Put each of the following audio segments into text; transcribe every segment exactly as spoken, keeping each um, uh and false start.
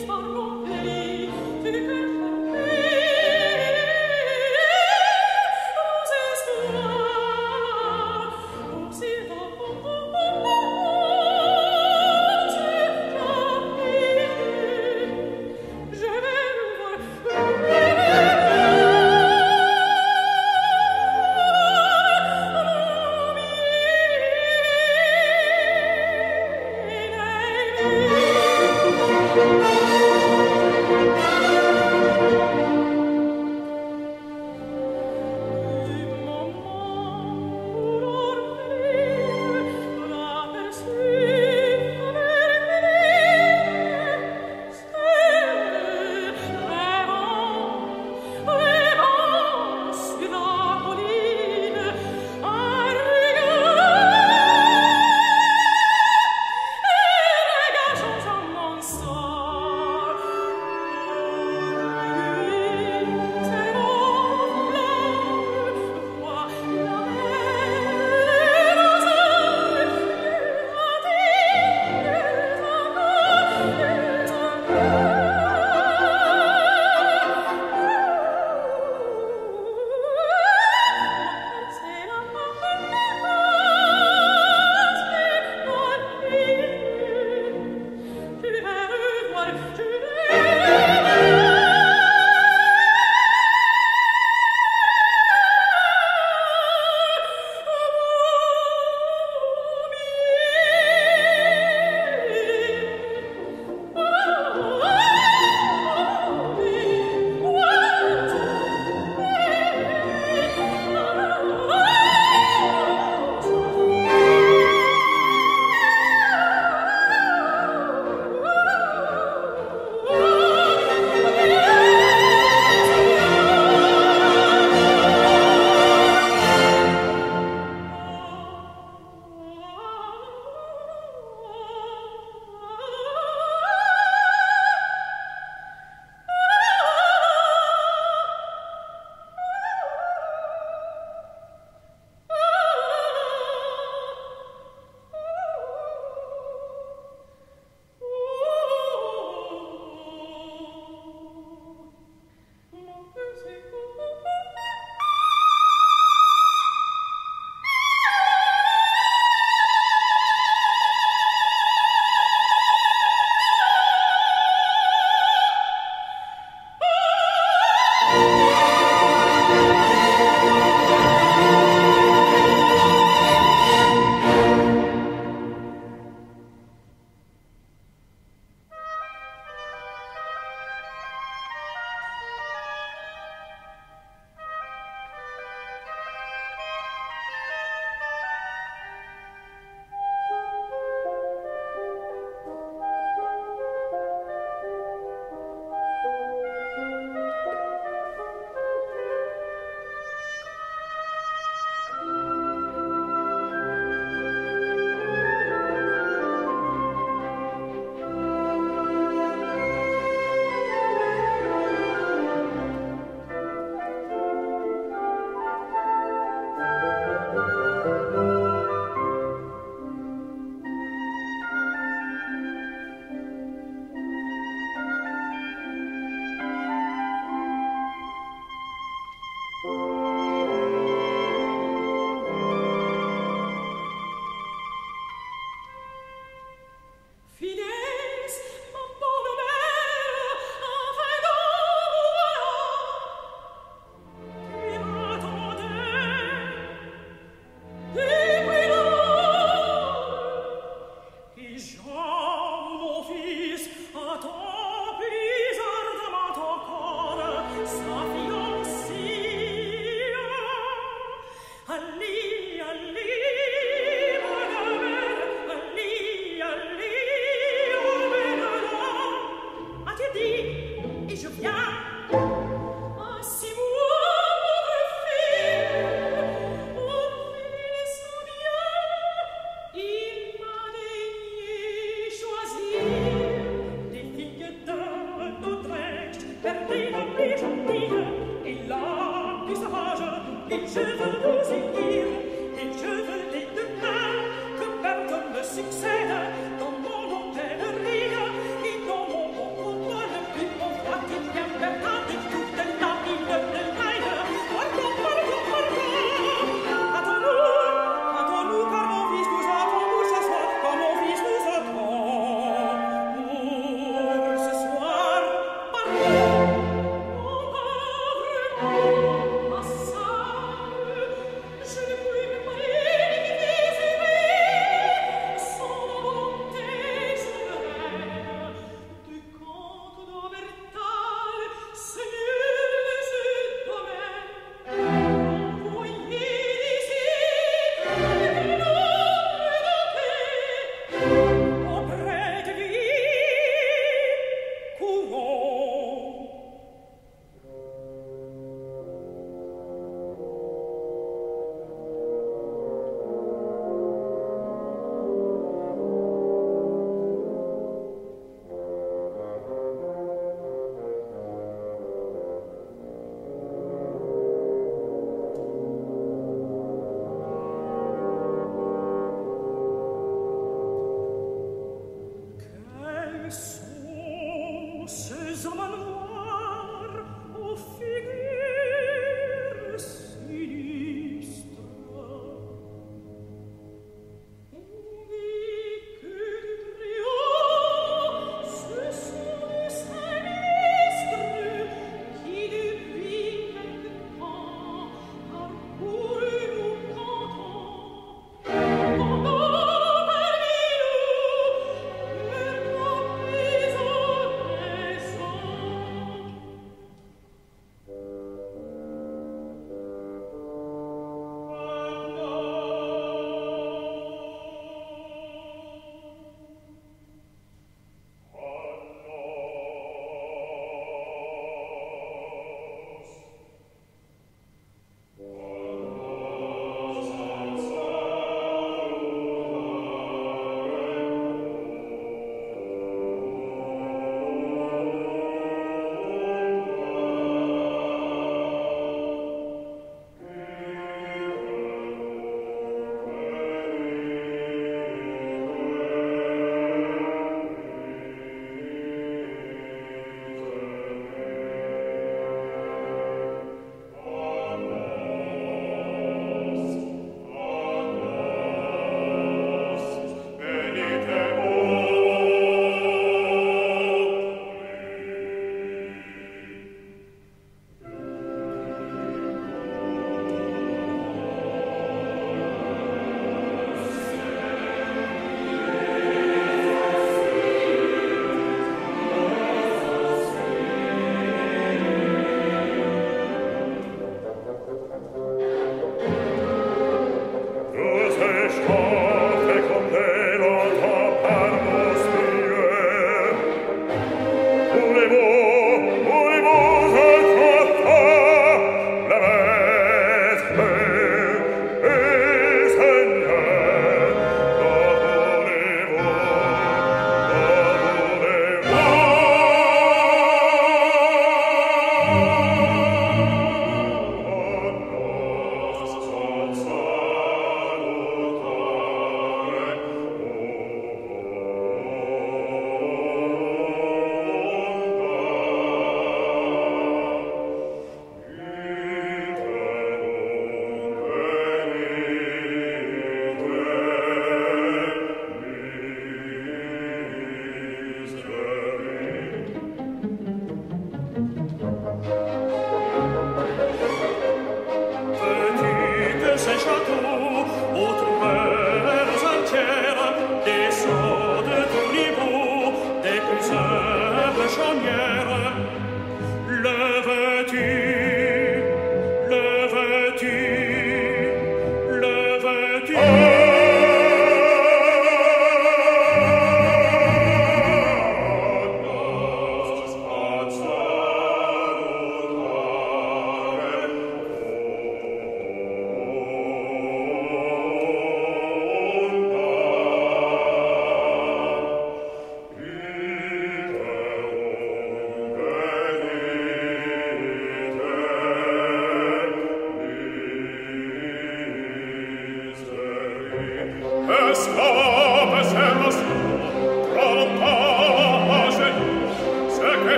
Succède dans mon hôtellerie et dans mon bon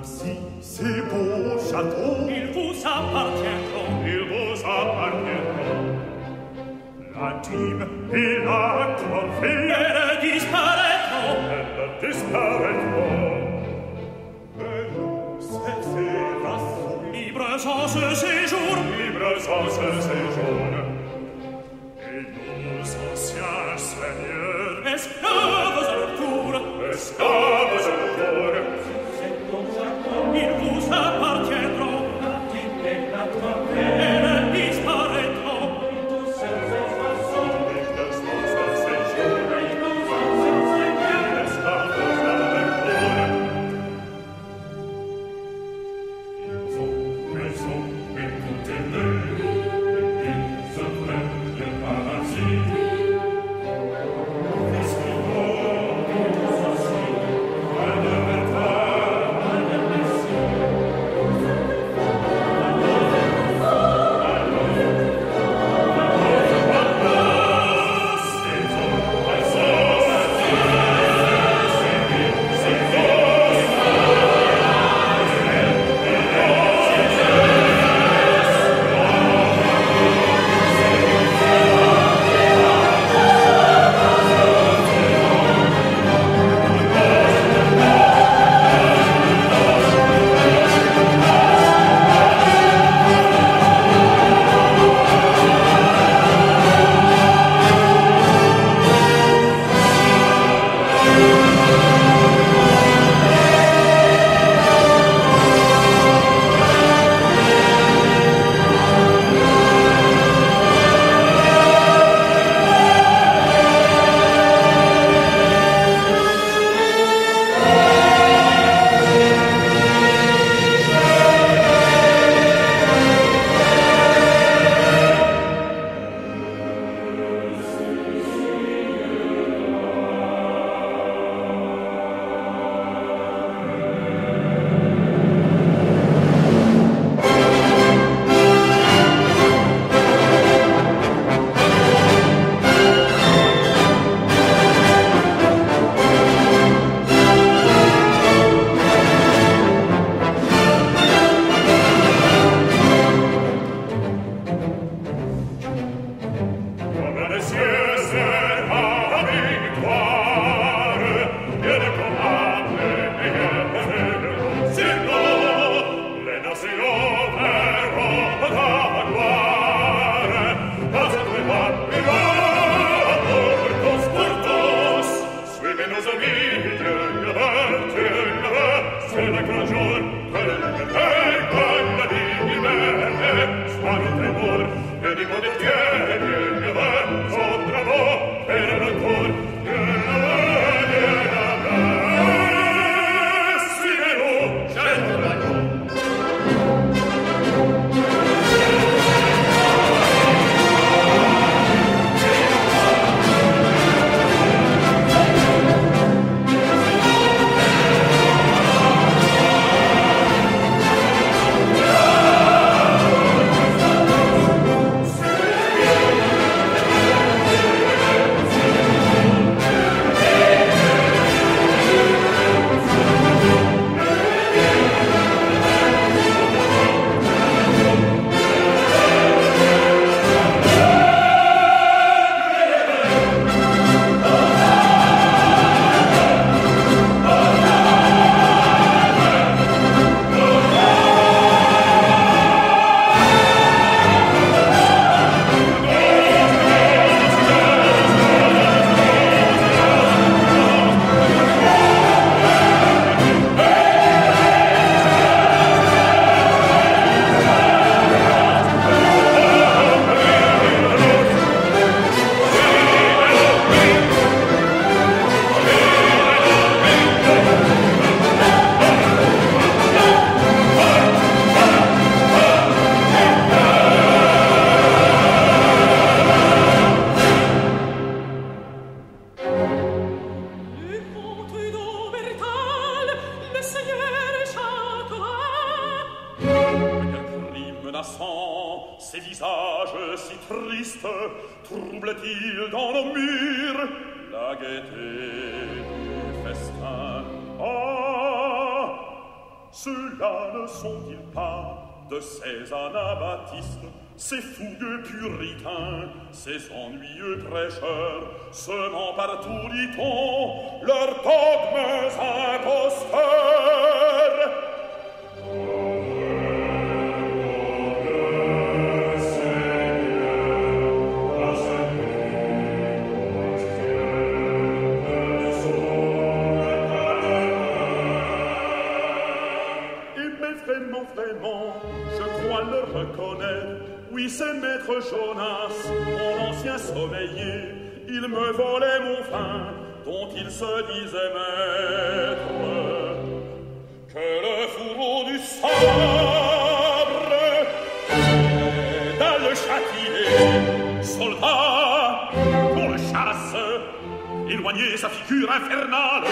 Ainsi, ces beaux châteaux, ils vous appartiendront, ils vous appartiendront. La dîme et la corvée, elles disparaîtront, elles disparaîtront. Et nous, cette terrasse, libres en ce séjour, libres en ce séjour. Et nos anciens seigneurs, esclaves à leur tour, esclaves à leur tour, ils vous appartiendront, elles disparaîtront. trouble-t-il dans nos murs la gaieté du festin? Ah, Ceux-là ne sont-ils pas de ces anabaptistes, ces fougueux puritains, ces ennuyeux prêcheurs, semant partout, dit-on, leurs dogmes imposteurs? Vraiment, vraiment, je crois le reconnaître. Oui, c'est maître Jonas, mon ancien sommeiller. Il me volait mon vin, dont il se disait maître. Que le fourreau du sabre aide à le châtier. Soldat, qu'on le chasse, éloignez sa figure infernale.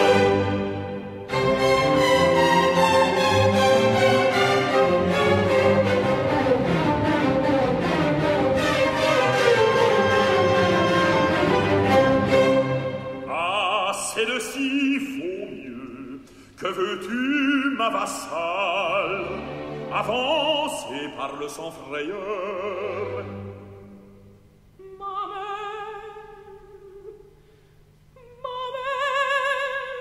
Celle-ci vaut mieux. Que veux-tu, ma vassale? Avancez par le sang frayeur. Ma mère, ma mère,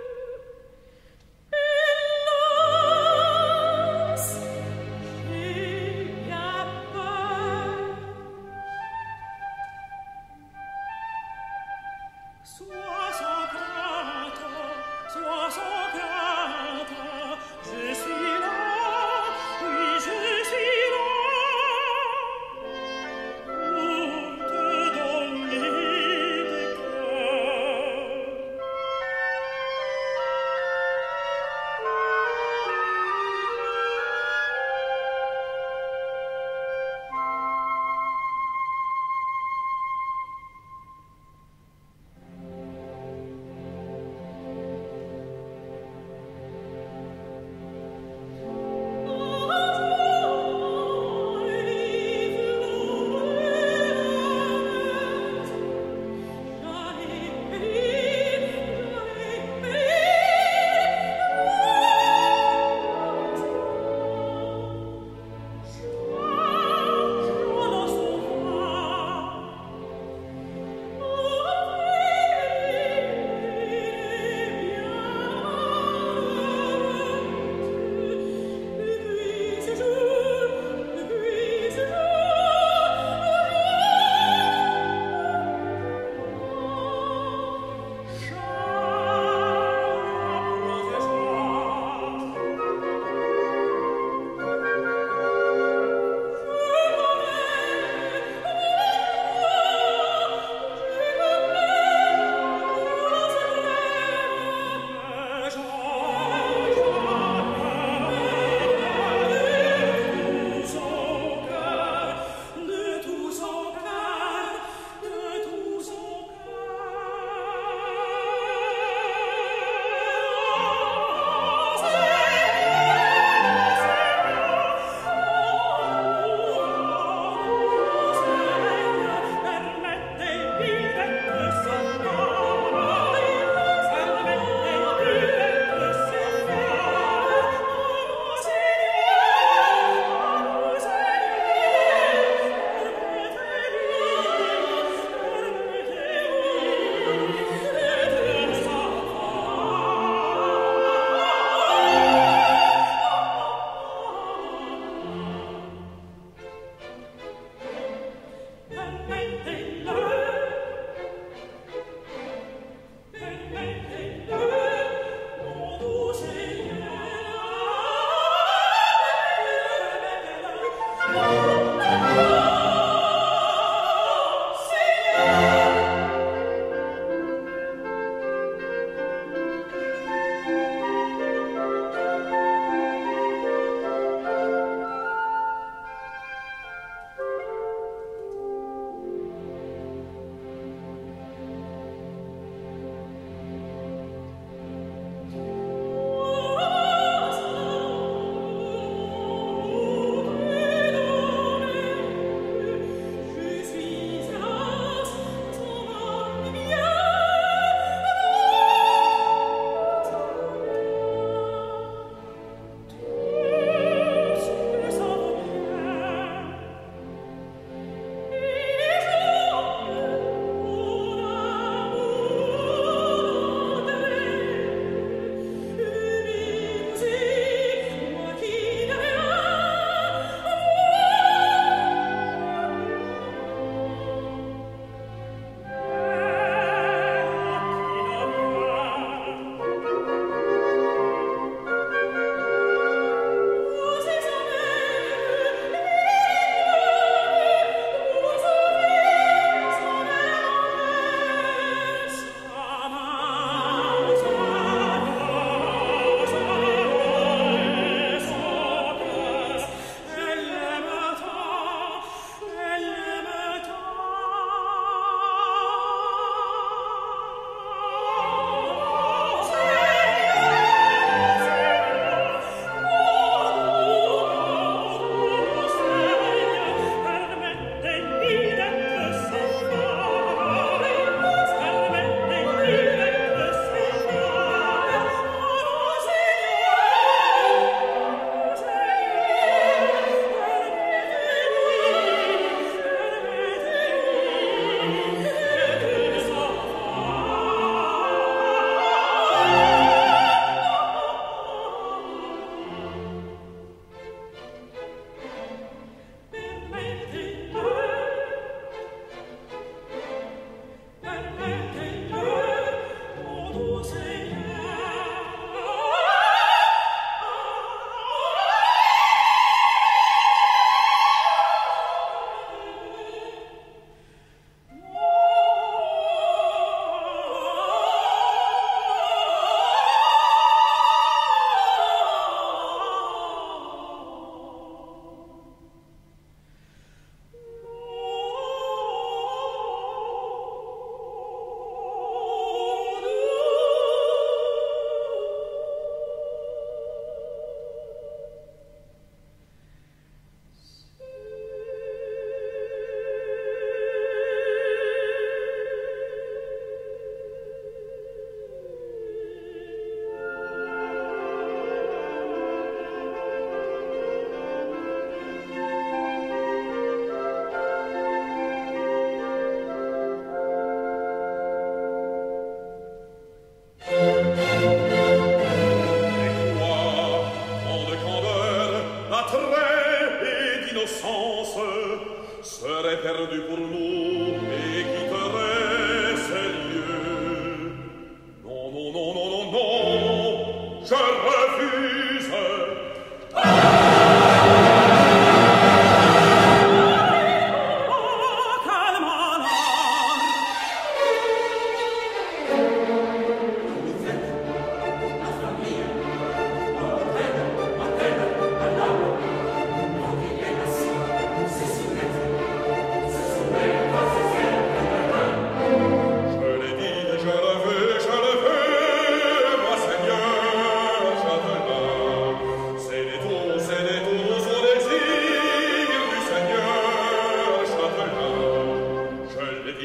hélas, j'ai bien peur. Sois sans crainte, sois sans crainte, je suis là, oui, je suis là.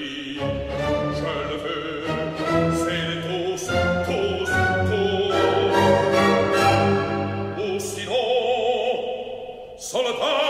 vie. Je le veux, c'est tous, tous, tous. Ou sinon, soldat.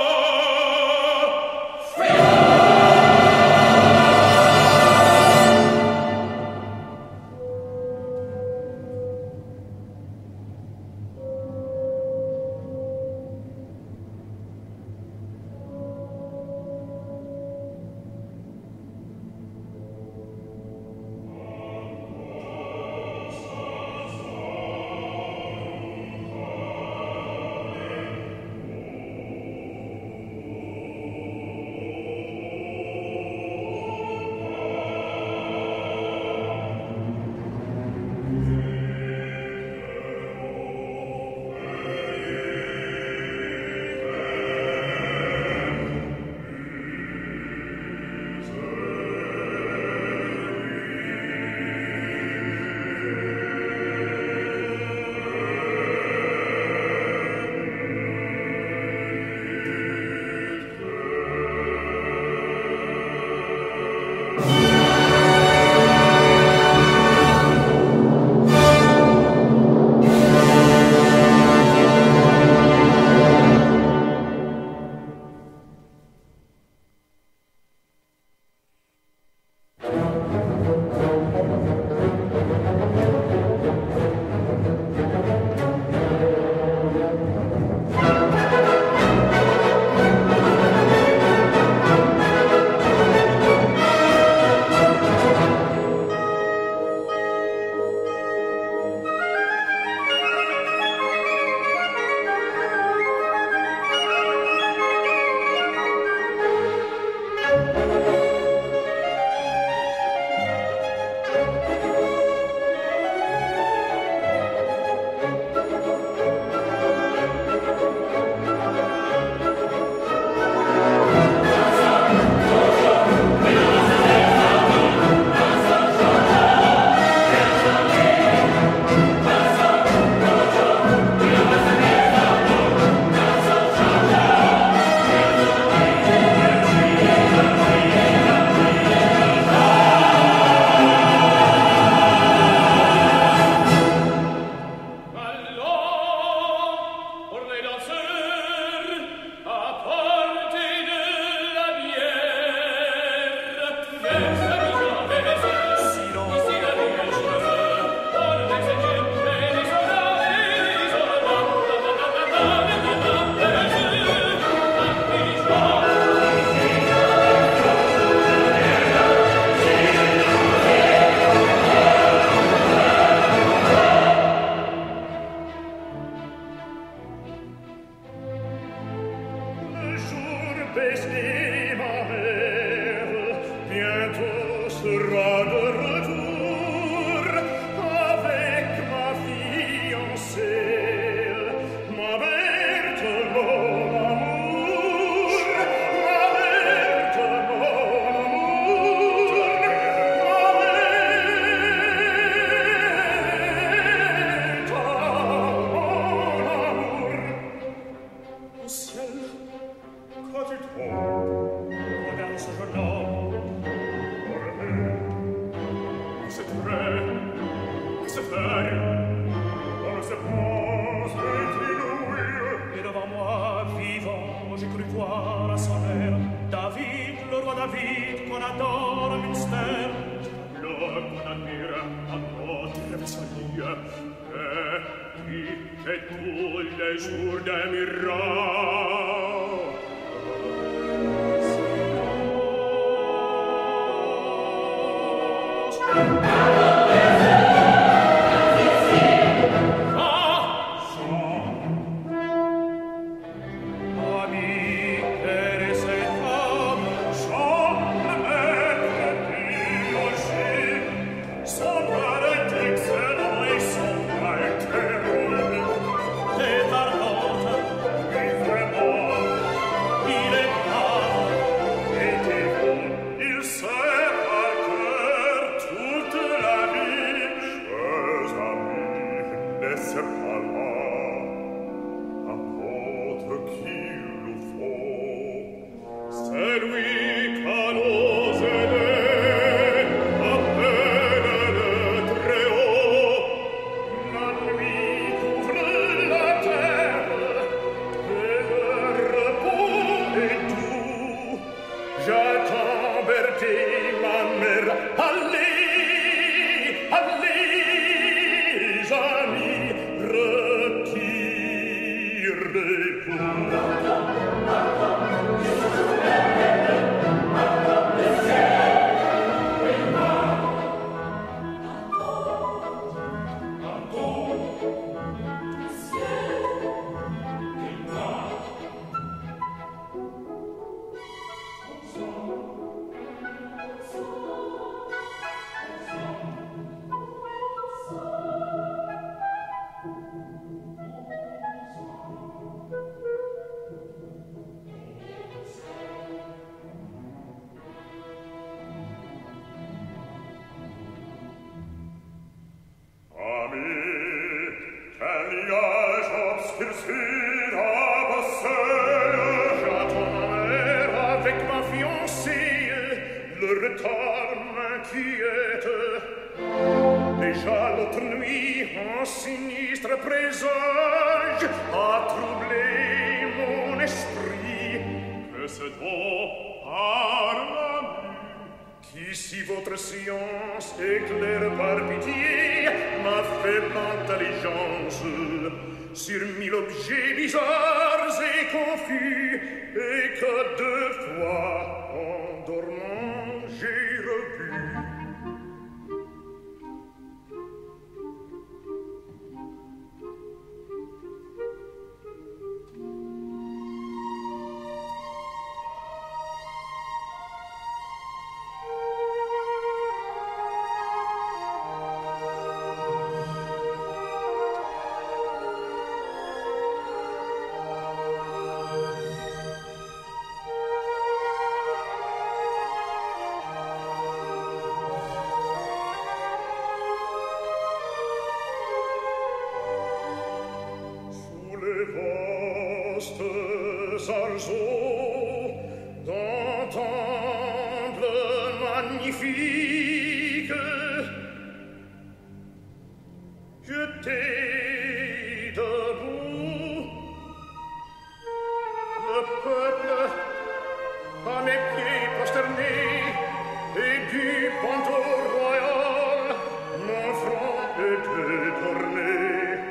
Il sait à cœur toute la Déjà l'autre nuit, un sinistre présage a troublé mon esprit. Que c'est donc par la nuit qui, si votre science éclaire par pitié ma faible intelligence sur mille objets bizarres et confus, et que deux fois en dormant j'ai revu. D'un temple magnifique, j'étais debout, le peuple à mes pieds prosternés, et du bandeau royal mon front était orné.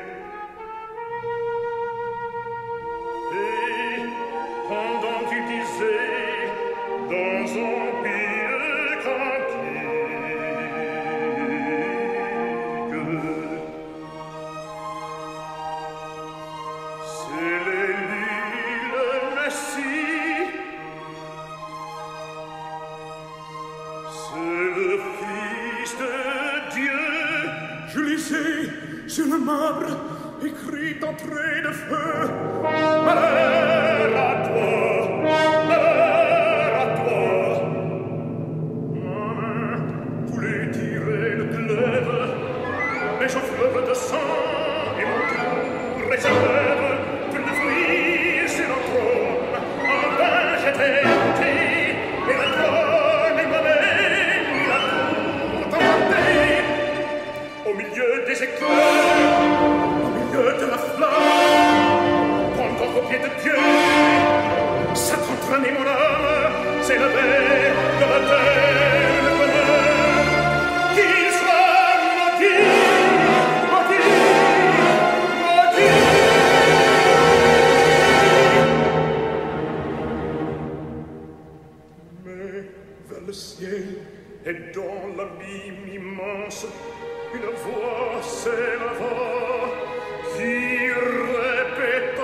Pendant tu disais dans un pieux cantique, c'est l'élu le Messie, c'est le Fils de Dieu. Je lisais sur le marbre écrit en traits de feu: malheur à toi, malheur à toi. Ma main voulait tirer le glaive, mais je fleuve de sang et mon tour réserve pour le fruit sur un trône. En vain j'étais hanté, et le trône et moi-même il a tout tenté. Au milieu des éclairs, au milieu de la flamme, pendant au pied de Dieu, Satan traînait mon âme, s'élevait de la terre le bonheur. Qu'il soit maudit, maudit, maudit. Mais vers le ciel et dans l'abîme immense, une voix s'éleva qui répéta: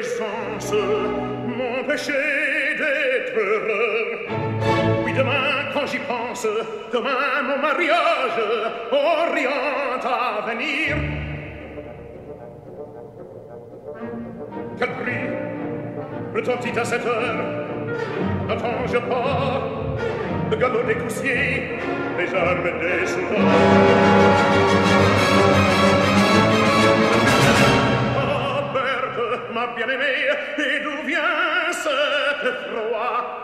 aisance m'empêcher d'être heureux. Oui, demain, quand j'y pense, demain, mon mariage, orient à venir. Quel prix retentit à cette heure? N'attends-je pas le galop des coussiers, les armes des soldats? Ah, Berthe, ma bien-aimée, et d'où vient cette froid?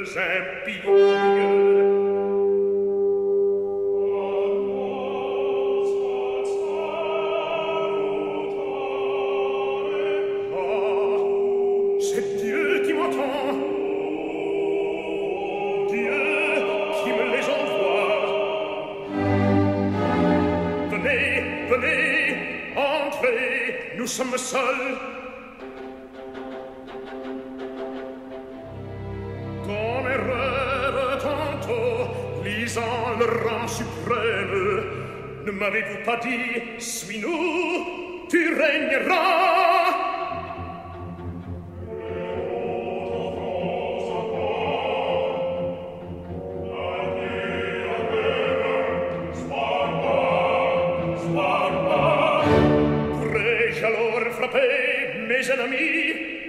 Nous sommes seuls. Comme erreur tantôt, lisant le rang suprême, ne m'avez-vous pas dit, suis-nous, tu régneras? Mes ennemis,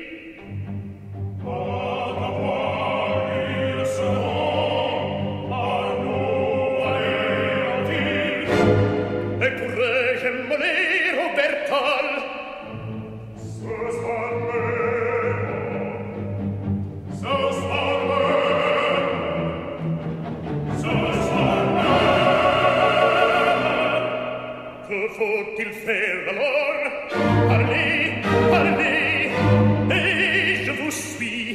à voir, ils seront à nous aller en ville. Et pourrais-je mollir au Bertal? Ce soir même, ce soir même, ce soir même. Que faut-il faire alors? Parlez, parlez, et je vous suis.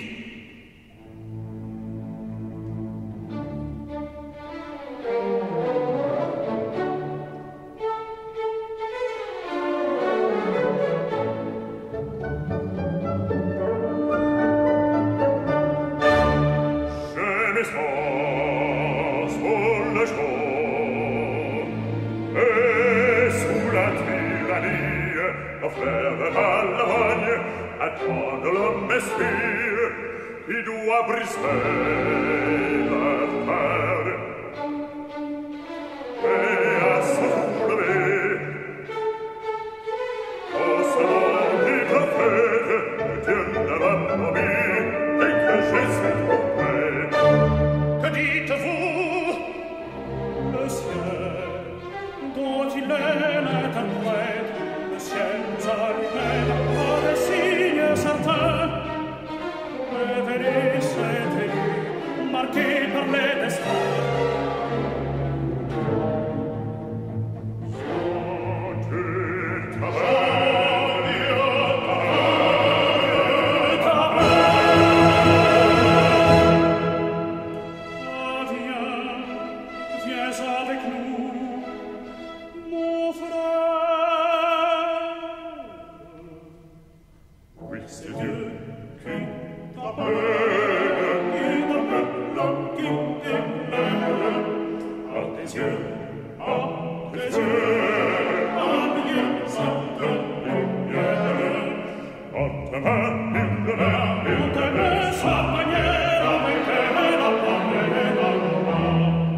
Je m'essois sur le jour, et sous la tyrannie, nos frères de Vallogne attendent le Messie qui doit briser leur terre et à se soulever au salon du prophète Dieu ne l'a promis et que Jésus trompé. Que dites-vous? Le ciel dont il est l'interprète, le ciel nous allumait par des signes certains. Revenez cet élu, marqué par les destins. Sans-tu travail, Ah, viens, viens avec nous, mon frère. oui, c'est Dieu qui T'appelle, qui t'appelle, qui t'appelle. à tes yeux, À tes yeux, à bien sainte lumière. à ta main, une main, une Te met sa manière avec elle la pomme et la main.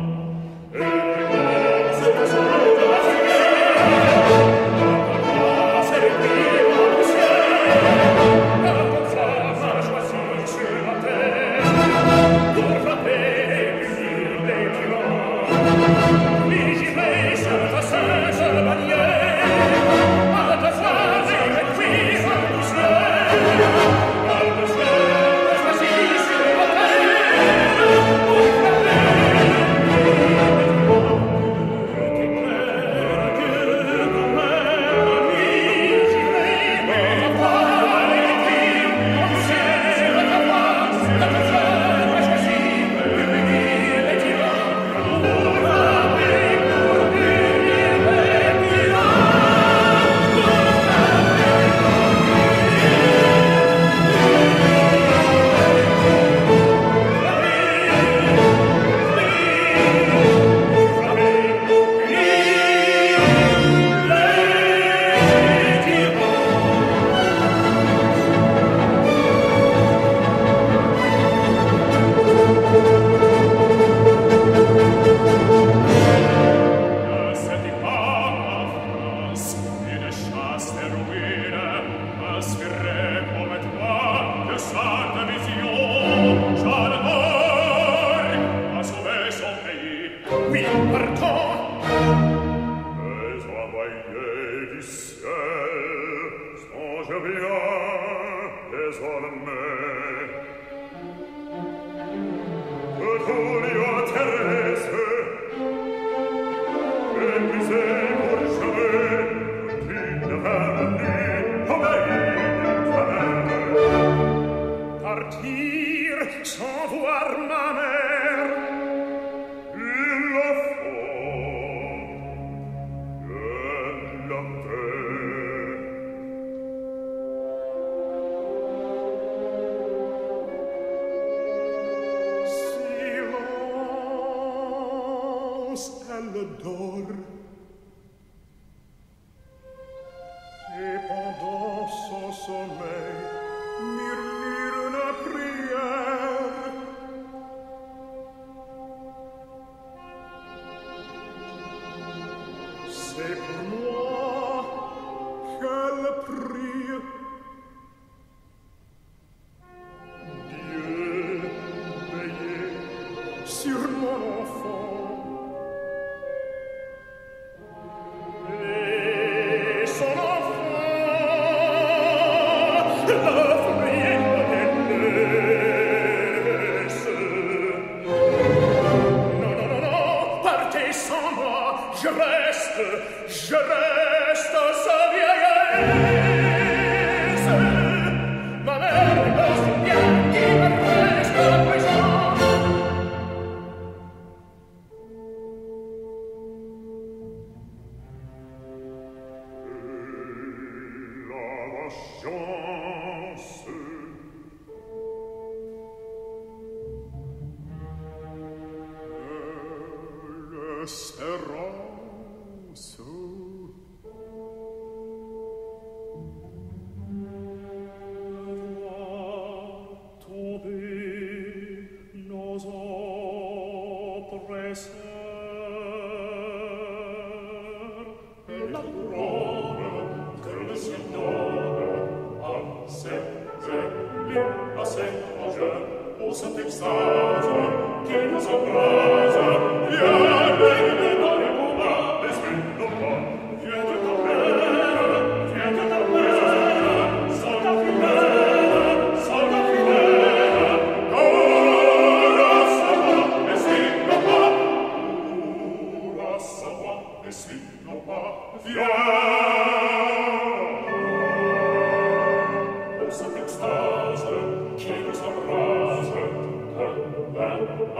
C'est ta soeur de la civière. C'est le prix au ciel. La confrère a choisi sur la terre pour frapper et punir les tyrans. Vigiler sur ta sainte bannière, à ta foi et écrire au ciel. À ta ciel a choisi sur la terre pour frapper et punir les tyrans. Qu'éclaire Dieu ton mère, vigiler à ta foi et écrire au ciel. À ta foi, à ta foi a choisi pour punir les tyrans. Pour frapper, pour punir les tyrans. Ne c'était pas ma France, une chasse de ruines, inspirée comme toi de sainte vision. Jeanne d'Arc a sauvé son pays. oui, partons. Les envoyés du ciel songe bien désormais d'or. Et pendant son sommeil, murmure une prière. C'est pour moi qu'elle prie. Dieu, veillez sur mon enfant. Et son enfant, l'offrier me délaisse. Non, non, non, non, partez sans moi, je reste, je reste sa vieillesse. Ma mère me souvient qu'il me reste à présent. La chance, l'espérance, voit tomber nos oppresseurs, et la couronne que le ciel donne à ces élus, à ces rongeurs, ô cette extase qui nous embrase. Viens, viens dans les combats, l'esprit non pas. Viens de ta mère, viens de ta mère, sans ta fidèle, sans ta fidèle. Ora savoir, l'esprit non pas. Ora savoir, l'esprit non pas. Viens. Cette extase qui nous embrase,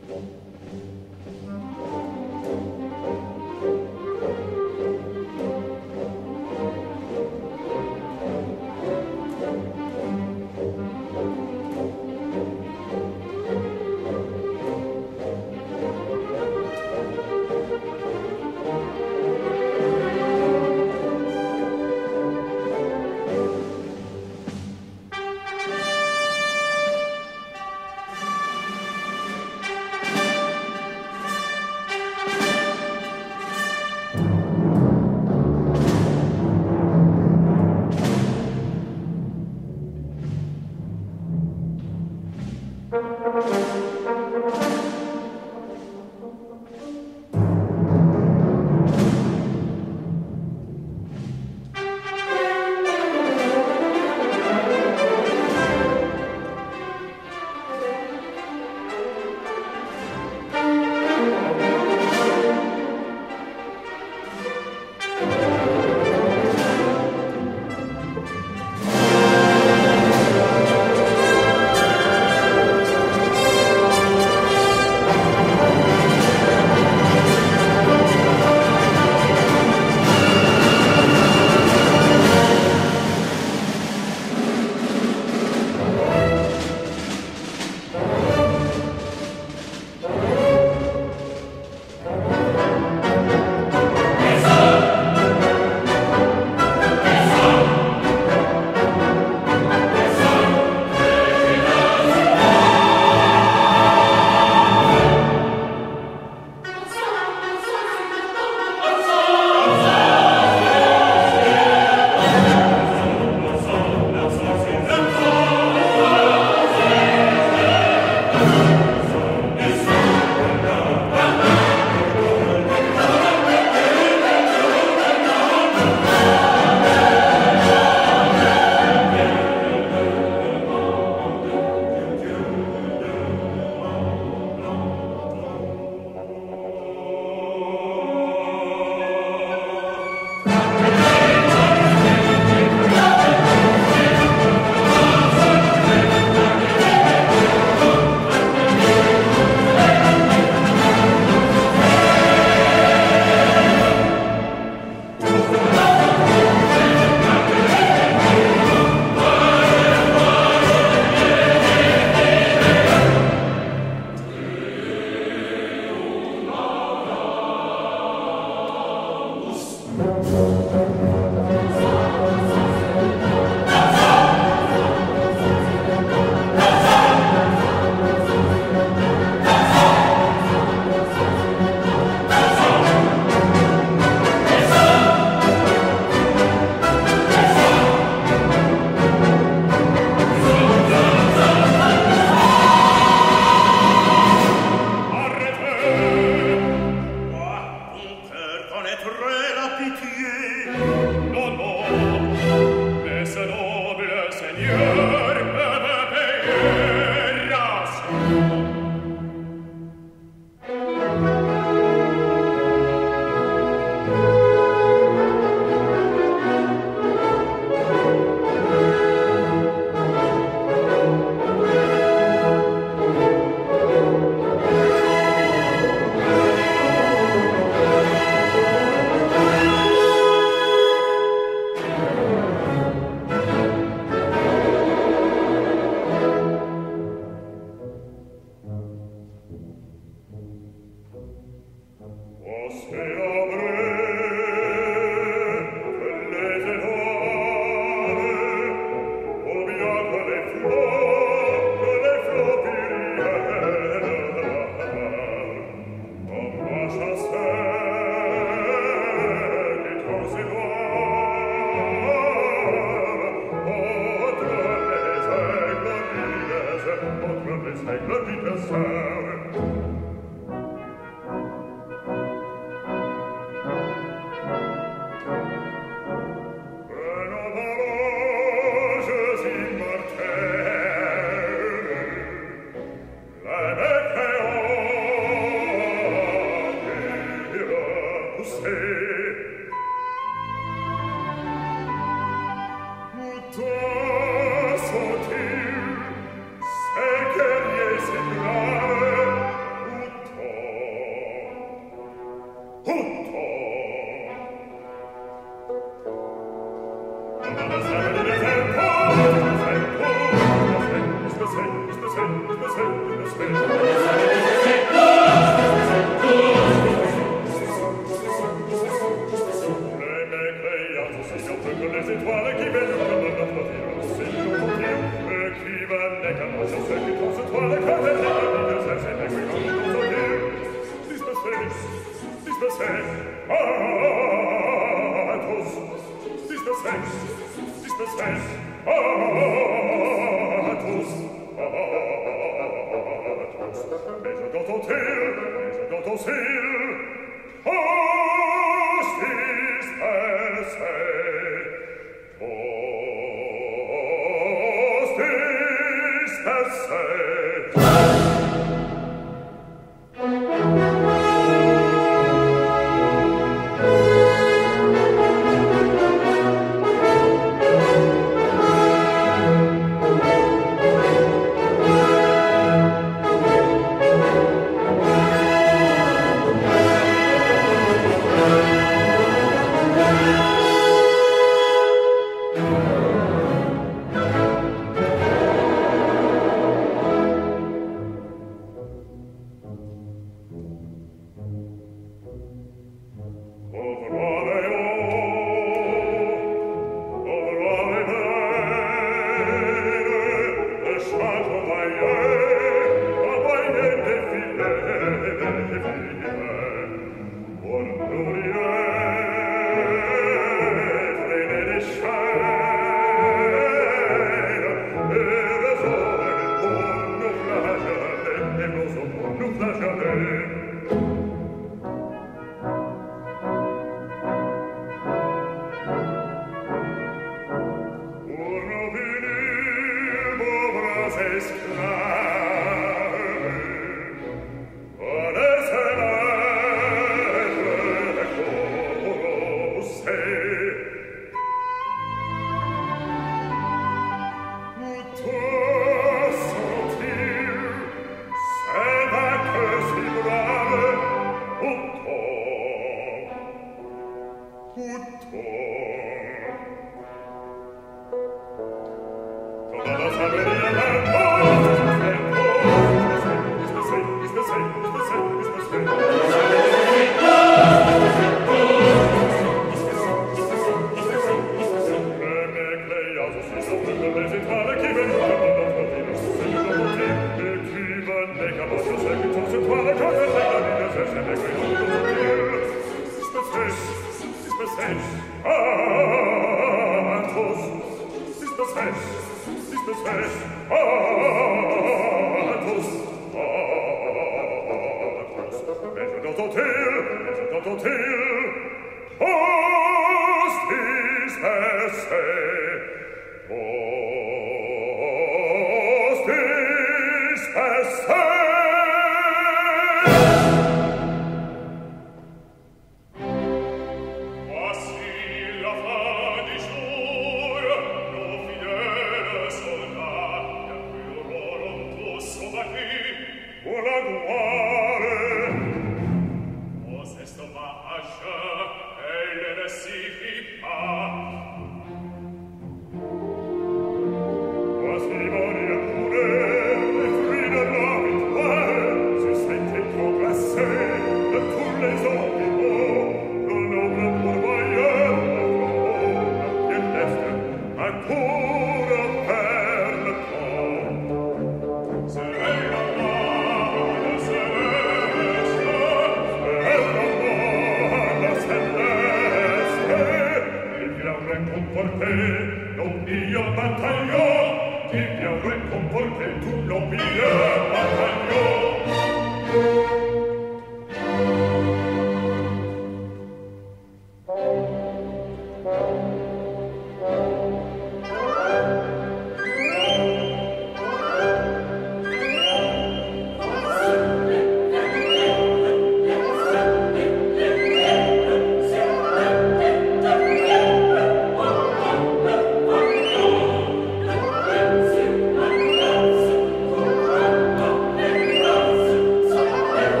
Thank you.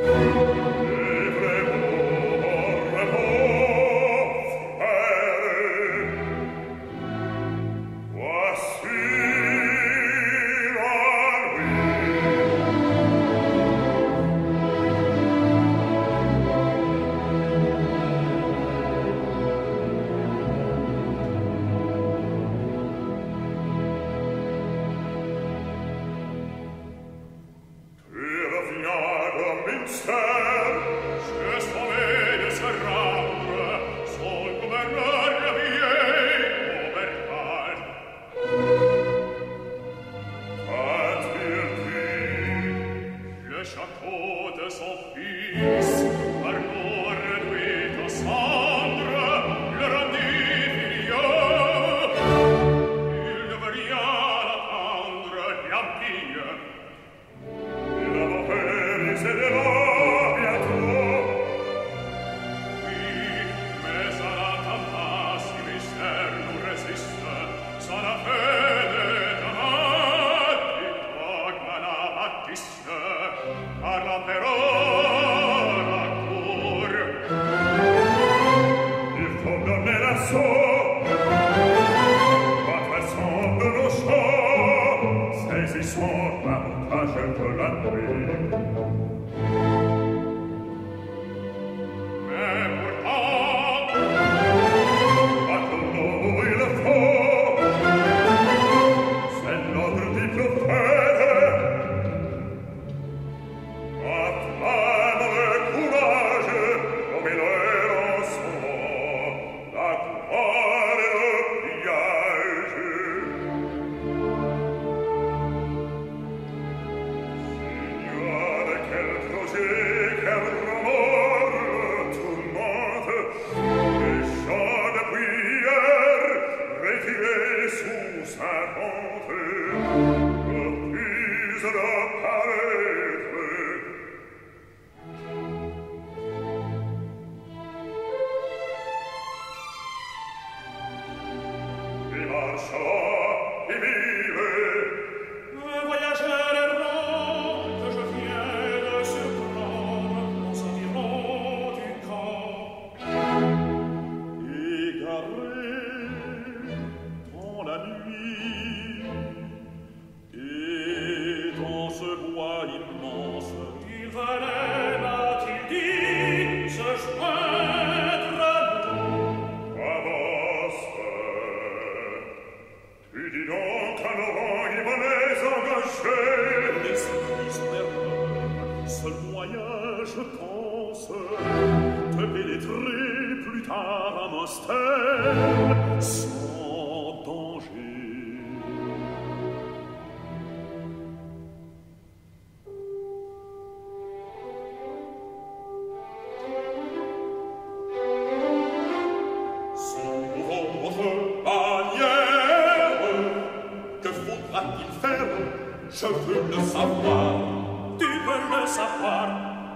Je veux le savoir. Tu veux le savoir.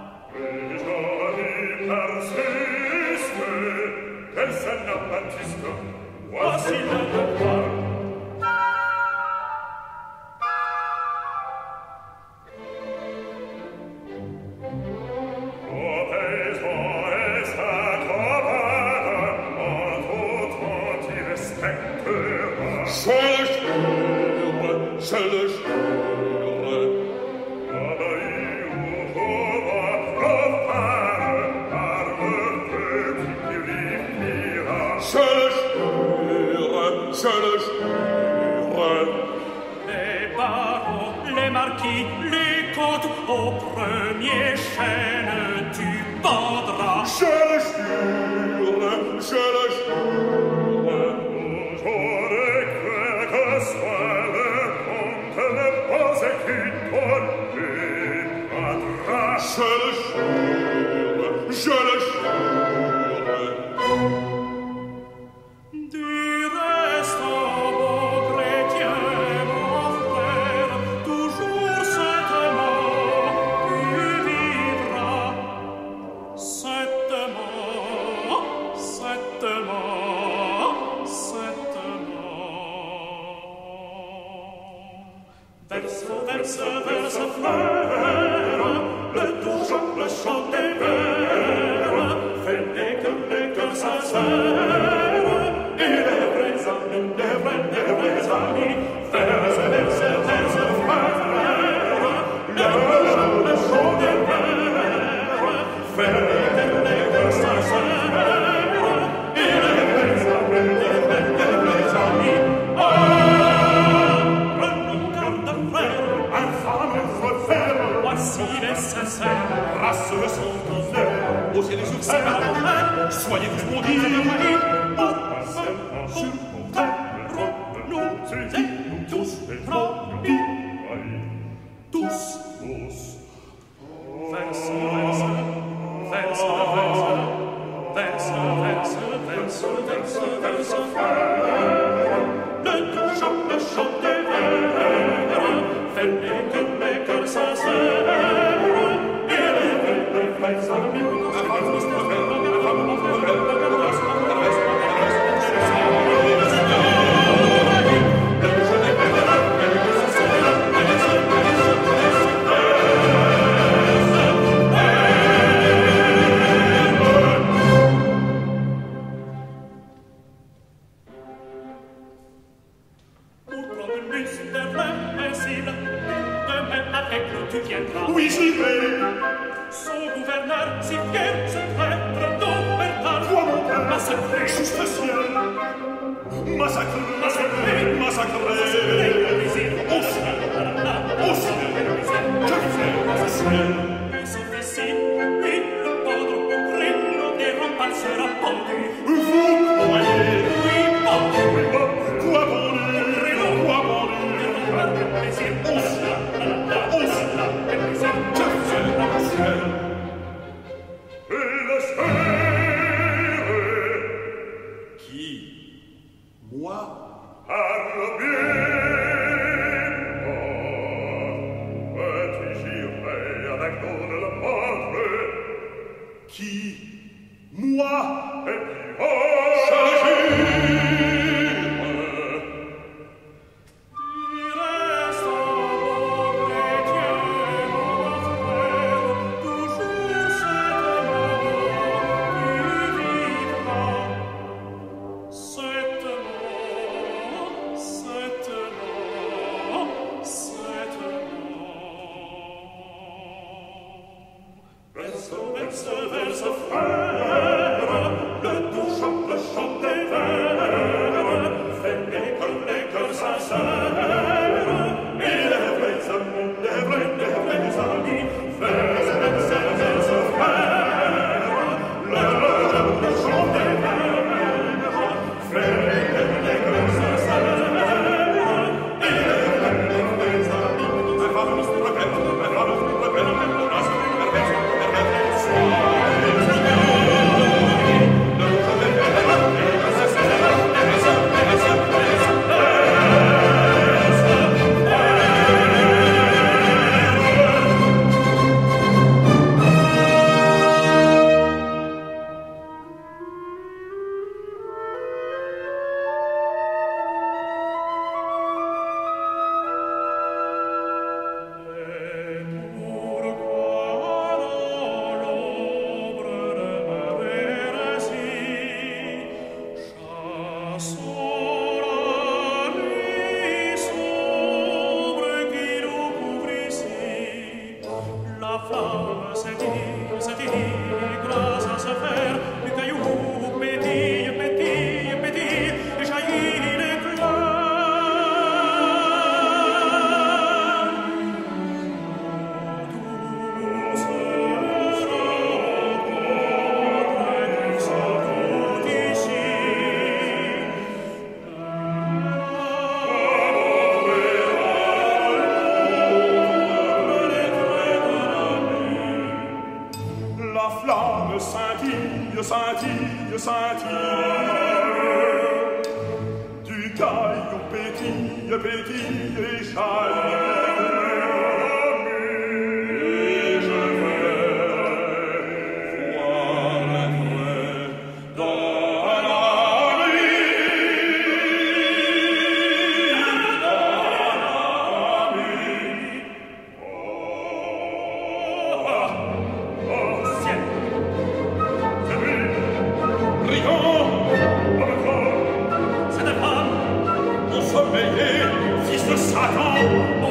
Et je persiste, quel Saint Baptiste, voici le devoir. Je le jure. Je le jure. Les barreaux, les marquis, les côtes, au premier chêne tu pendras. Je le jure, je le jure. J'aurais cru que soit le comte n'est pas écrit pour lui. Je le jure, je le jure. Du reste, ô beau chrétien, mon frère, toujours saintement tu vivras. Saintement, saintement, saintement. Verse, verse, verse, frère, le toujours le chant. race le sang d'honneur, aux yeux des ouverts, soyez tous bondis, au passeur sur mon terre, nous unis tous les brebis, tous, tous. Verse, verse, verse, verse, verse, verse, verse, verse, le tout chante, le chant des vers, faites que mes cœurs sincères, et les frères amis, oui, j'y vais. Son gouverneur, si fier, se prêtre d'Obertal. Toi, mon père, massacré, juste ciel. Massacré, massacré, massacré. Au ciel, au ciel, je fais au ciel. Et sauf ici, oui, le poudre au crime des remparts sera pendu. Vous croyez? Oui, pendu. Quoi pendu? Quoi pendu? Au ciel, au ciel. Et le serre. Qui? Moi? Parle bien. Oh, et j'irai avec nous de la montre. Qui? Moi? Et puis, oh, je scintille, scintille, scintille. Du caillou pétille, pétille et jaille. Et je vais voir l'entrée dans la nuit, dans la nuit. Oh, oh, ciel. Cette femme, ensommeillée, fils de Satan,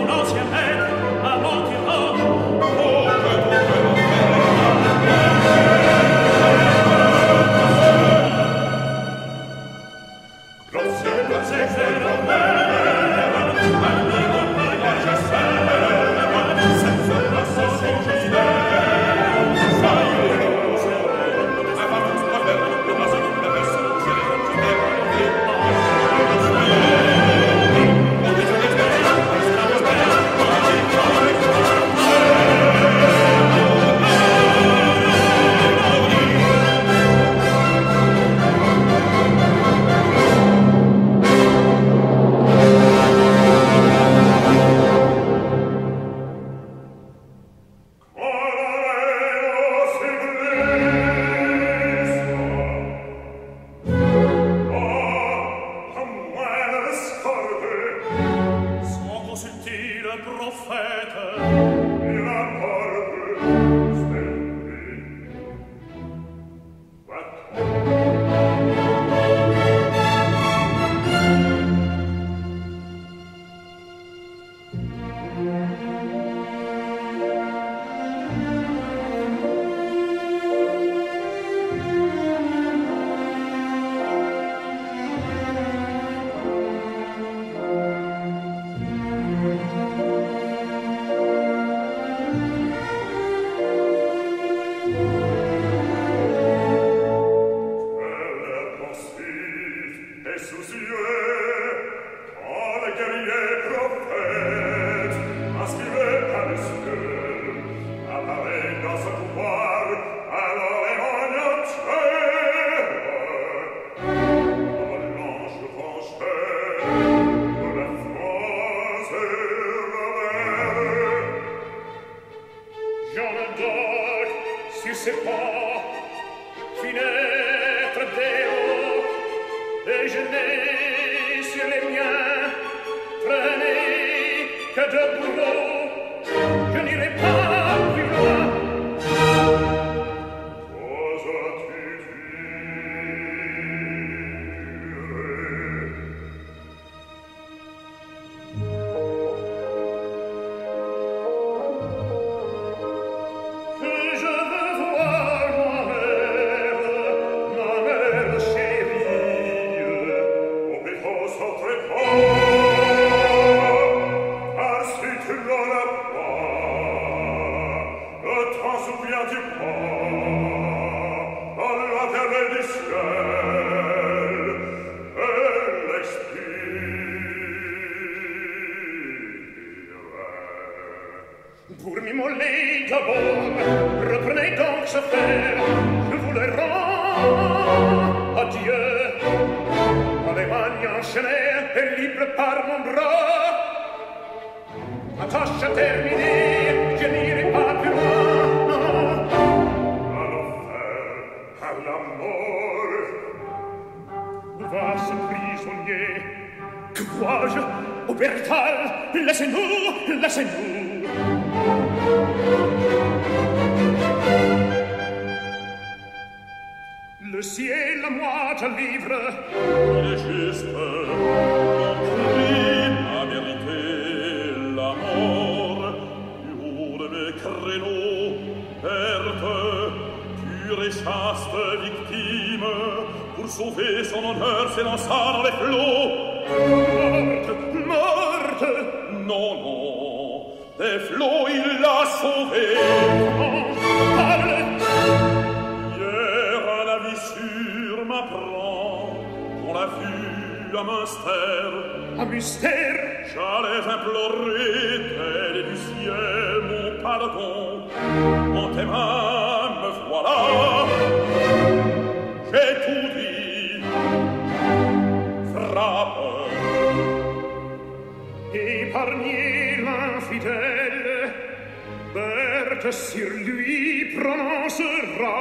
tu sais pas, fenêtre des hauts, déjeuner sur les miens, traîner que de bourreau, je n'irai pas plus loin. Pour m'immoler d'abord, reprenez donc ce fer, je vous le rends. Adieu, à les magnes enchaînées et libre par mon bras. Ma tâche a terminé, je n'irai pas plus loin, non. À l'enfer, à la mort. Où va ce prisonnier? Que vois-je? Au Bertal, laissez-nous, laissez-nous. Le ciel à moi te livre. Il est juste, mon crime a mérité la mort. Du haut de mes créneaux, perte, pure et chaste victime, pour sauver son honneur s'élança dans les flots. Morte, morte. Non, non, des flots il l'a sauvé. Oh, parle. Hier à la vie sûre m'apprend qu'on l'a vu à Münster. Un mystère. J'allais implorer d'elle et du ciel mon pardon. En tes mains me voilà. J'ai tout dit. Frappe. Épargnez l'infidèle, Berthe sur lui prononcera.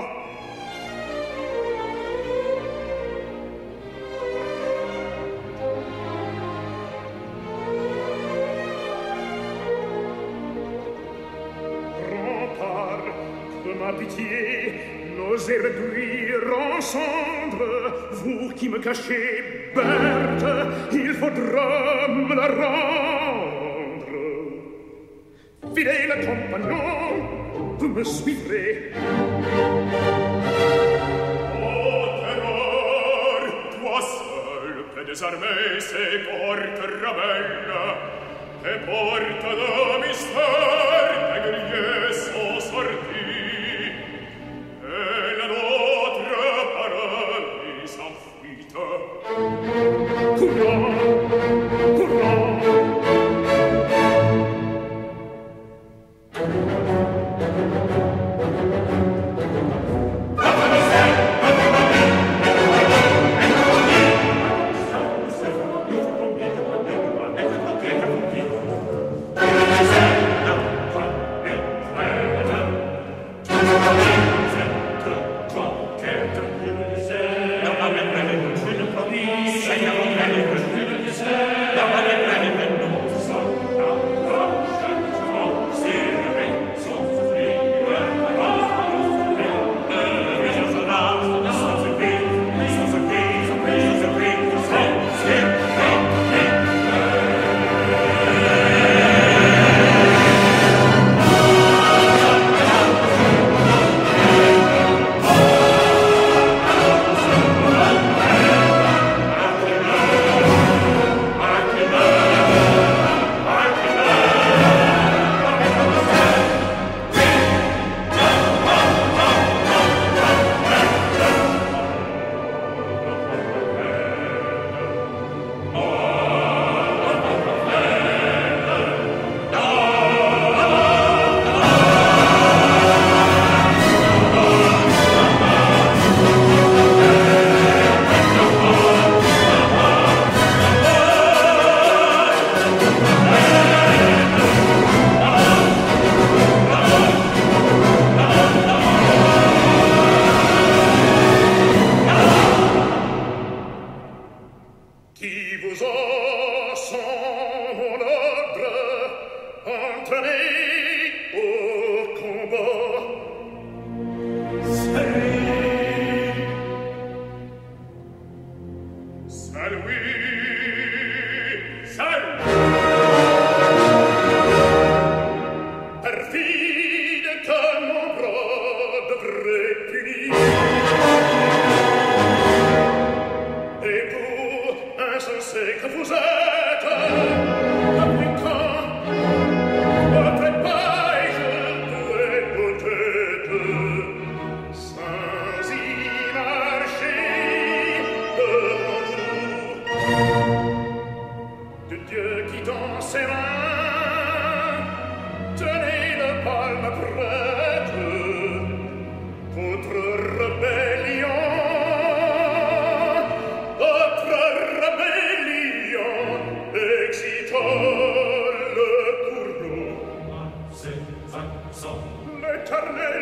Rempart de ma pitié, n'osez réduire en cendres, vous qui me cachez, Berthe, il faudra me la rendre. Fidèle compagnon, vous me suivrez. Ô terreur, toi seul peux désarmer ces portes rebelles, tes portes de mystère, tes grillets sont sortis, et la nôtre parole sans fuite. Courant, courant.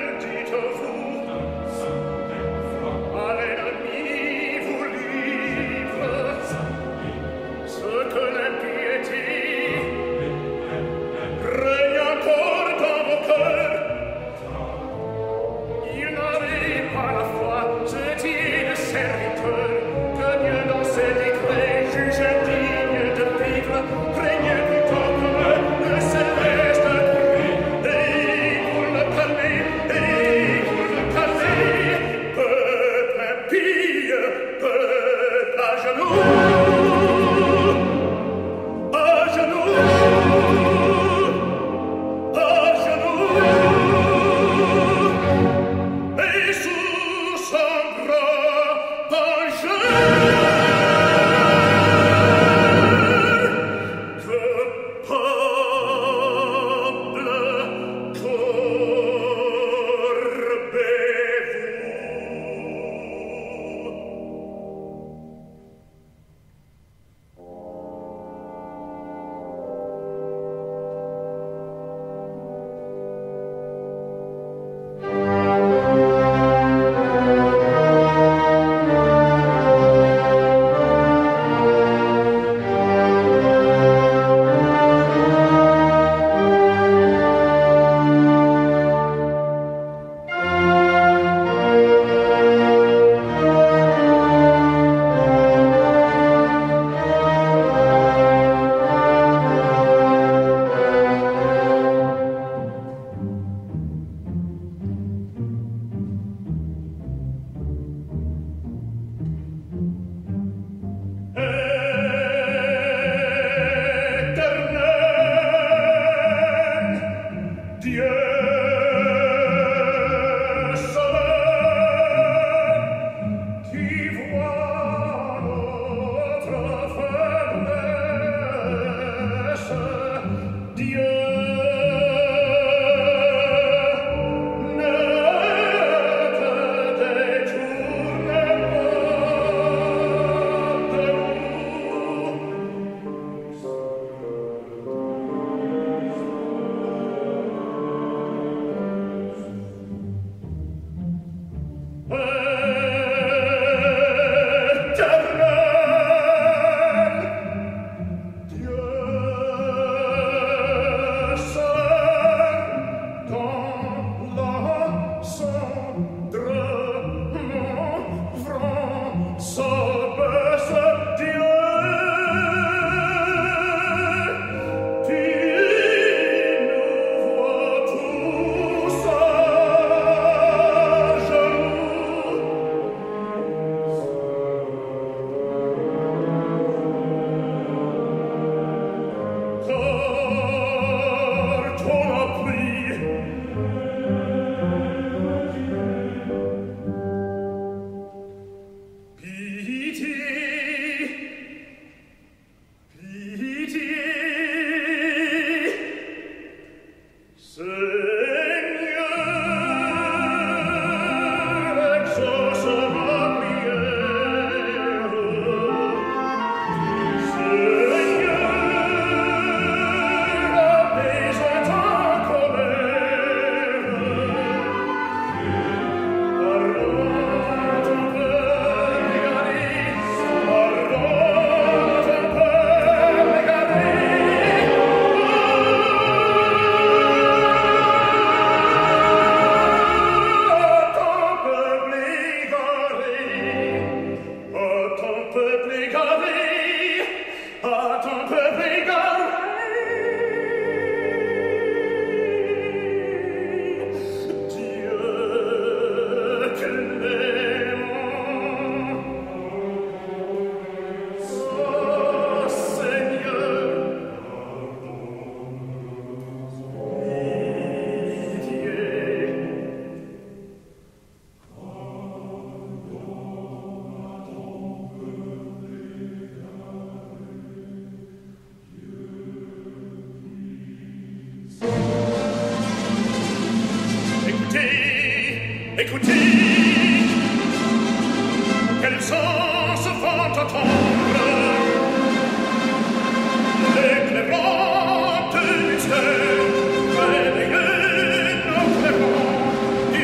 Éclairante lumière, réveillez nos clairons,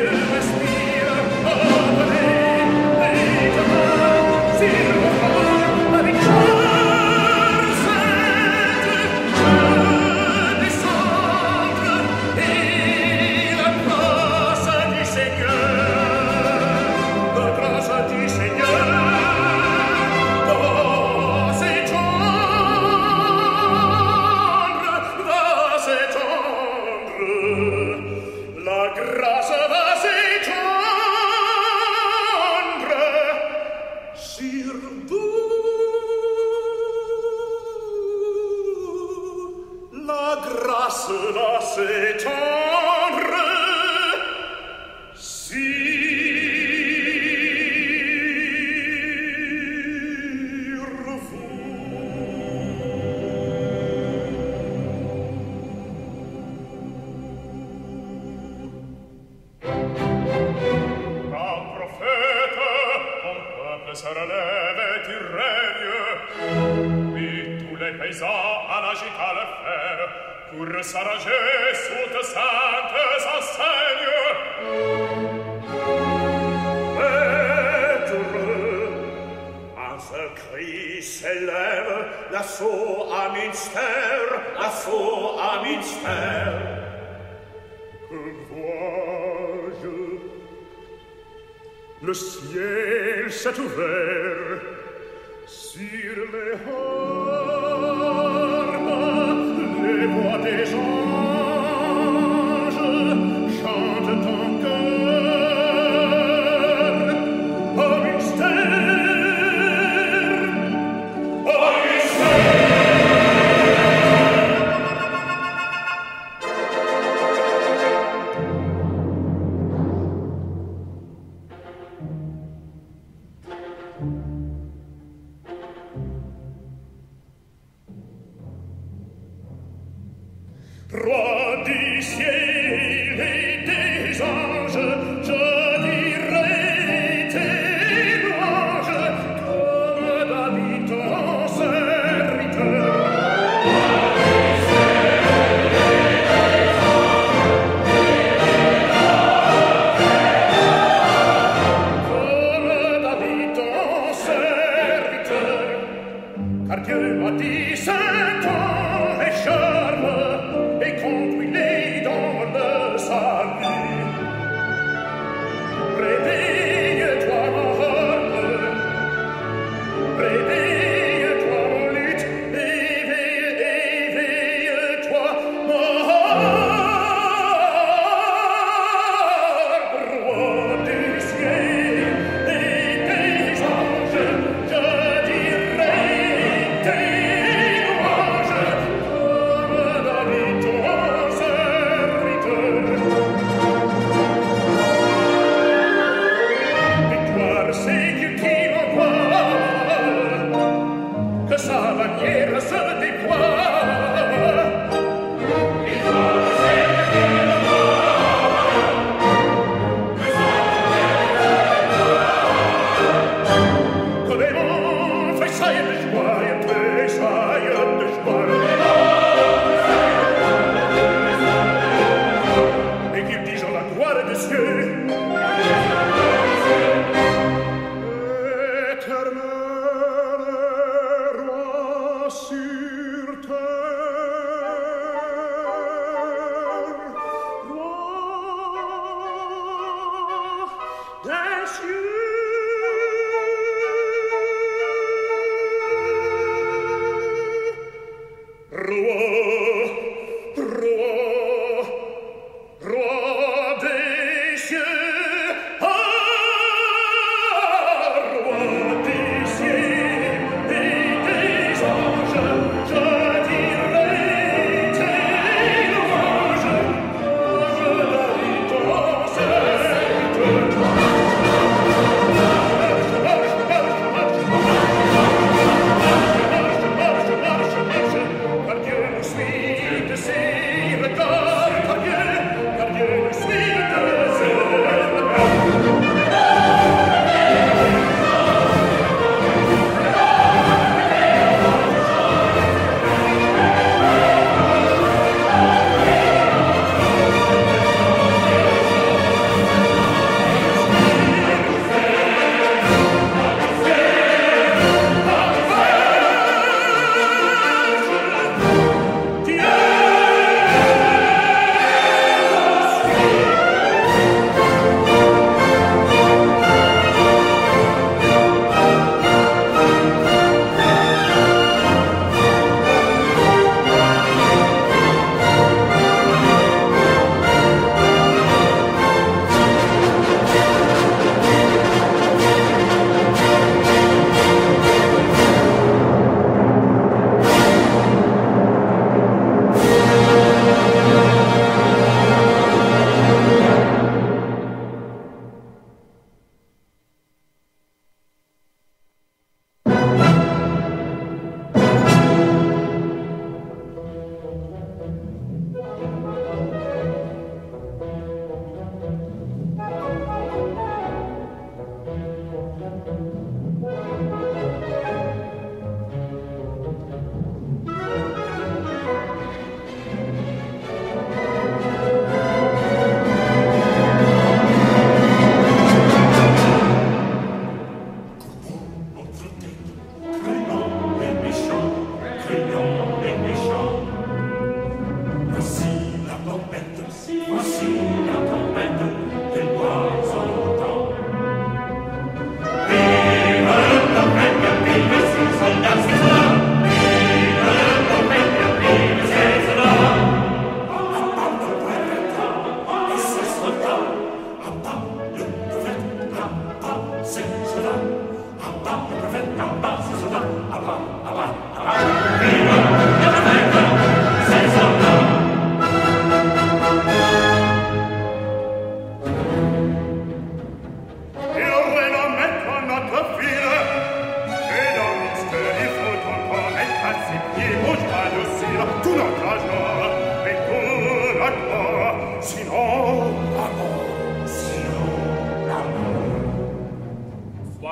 se relève et il règne. Oui, tous les paysans en agitent à le faire pour s'arranger sous de saintes enseignes. Maître, un seul cri s'élève, l'assaut à Minster, l'assaut à Minster. Que vois-je? Le ciel s'est ouvert sur les harmes, les voix des anges chantent en chœur. Au mystère, au roi du ciel et des anges, je dirai tes louanges comme David ton serviteur. Comme David ton serviteur, car Dieu m'a dit saint ans et charme, et conduis-les dans le salut. Réveille-toi, ma harpe, réveille-toi, mon luth, éveille, éveille-toi, ma harpe. Roi du ciel et des anges, je dirai tes louanges comme David ton serviteur. Victoire, c'est Dieu qui m'envoie, que sa bannière se déploie. Victoire, c'est Dieu qui m'envoie, que sa bannière se déploie. Que les monts tressaillent de joie, et tressaillent de joie. Et qu'ils disent la gloire des cieux. Éternel roi sur terre, roi des cieux. Roi, roi, roi des cieux, ah, roi des cieux et des anges, je dirai tes louanges, comme David ton serviteur.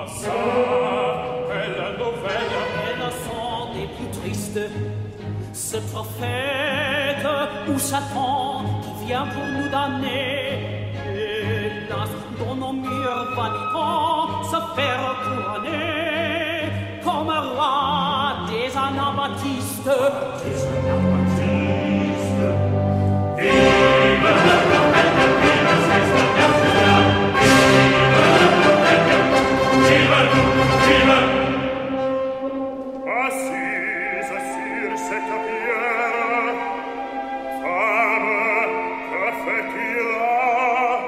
ça, belle nouvelle. Et le son des plus tristes, ce prophète ou Satan qui vient pour nous damner. Hélas, dans nos murs vanitants, se faire couronner comme roi des anabaptistes. Des anabaptistes. Vive le prophète, vive le sexe, vive le prophète, vive, vive. Assise sur cette pierre, femme, que fait-il là?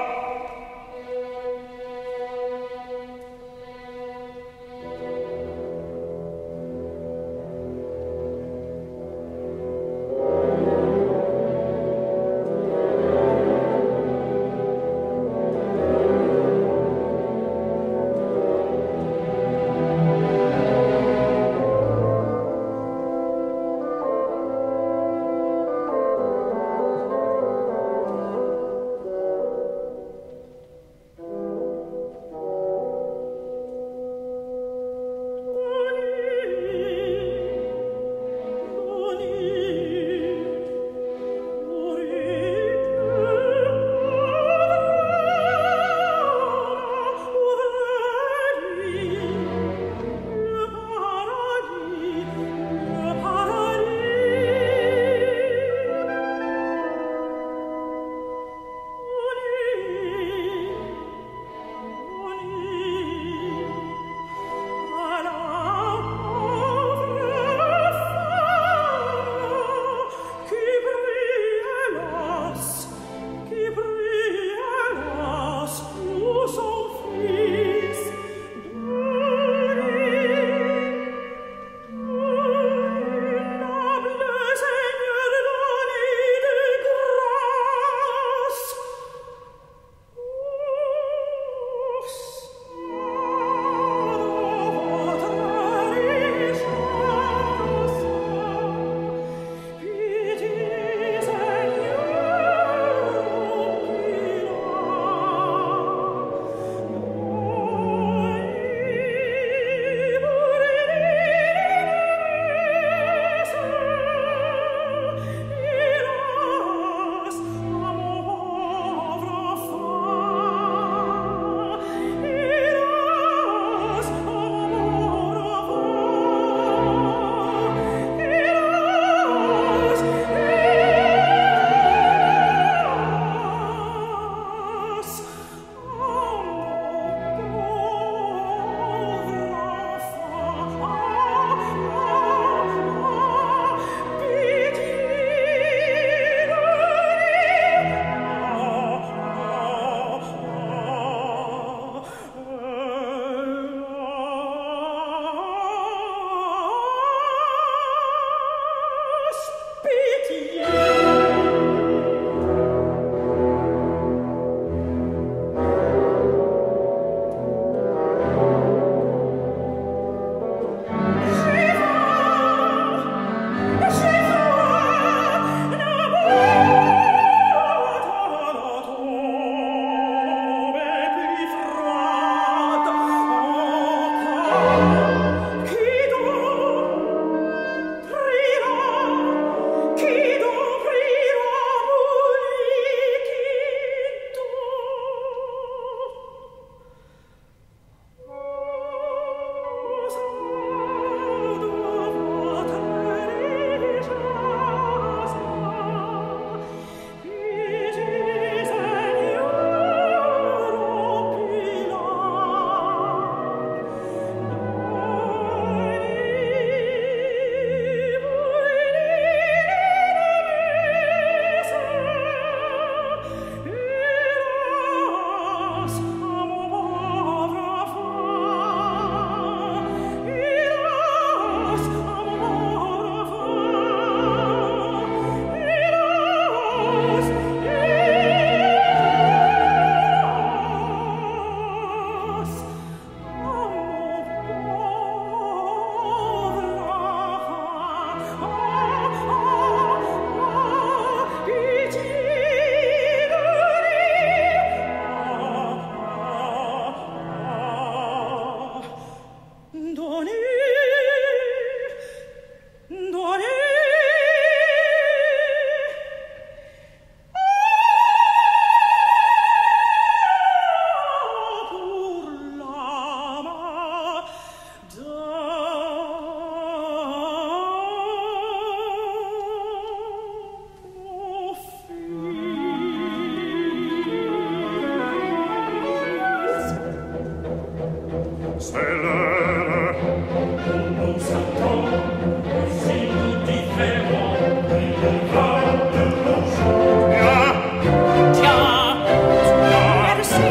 c'est l'heure. Nous nous attend, si nous différons, il va de nos jours. Tiens, Tiens, merci.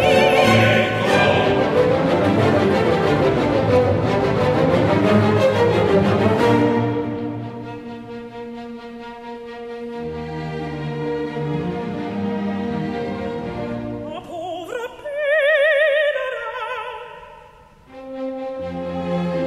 Un pauvre pèlerin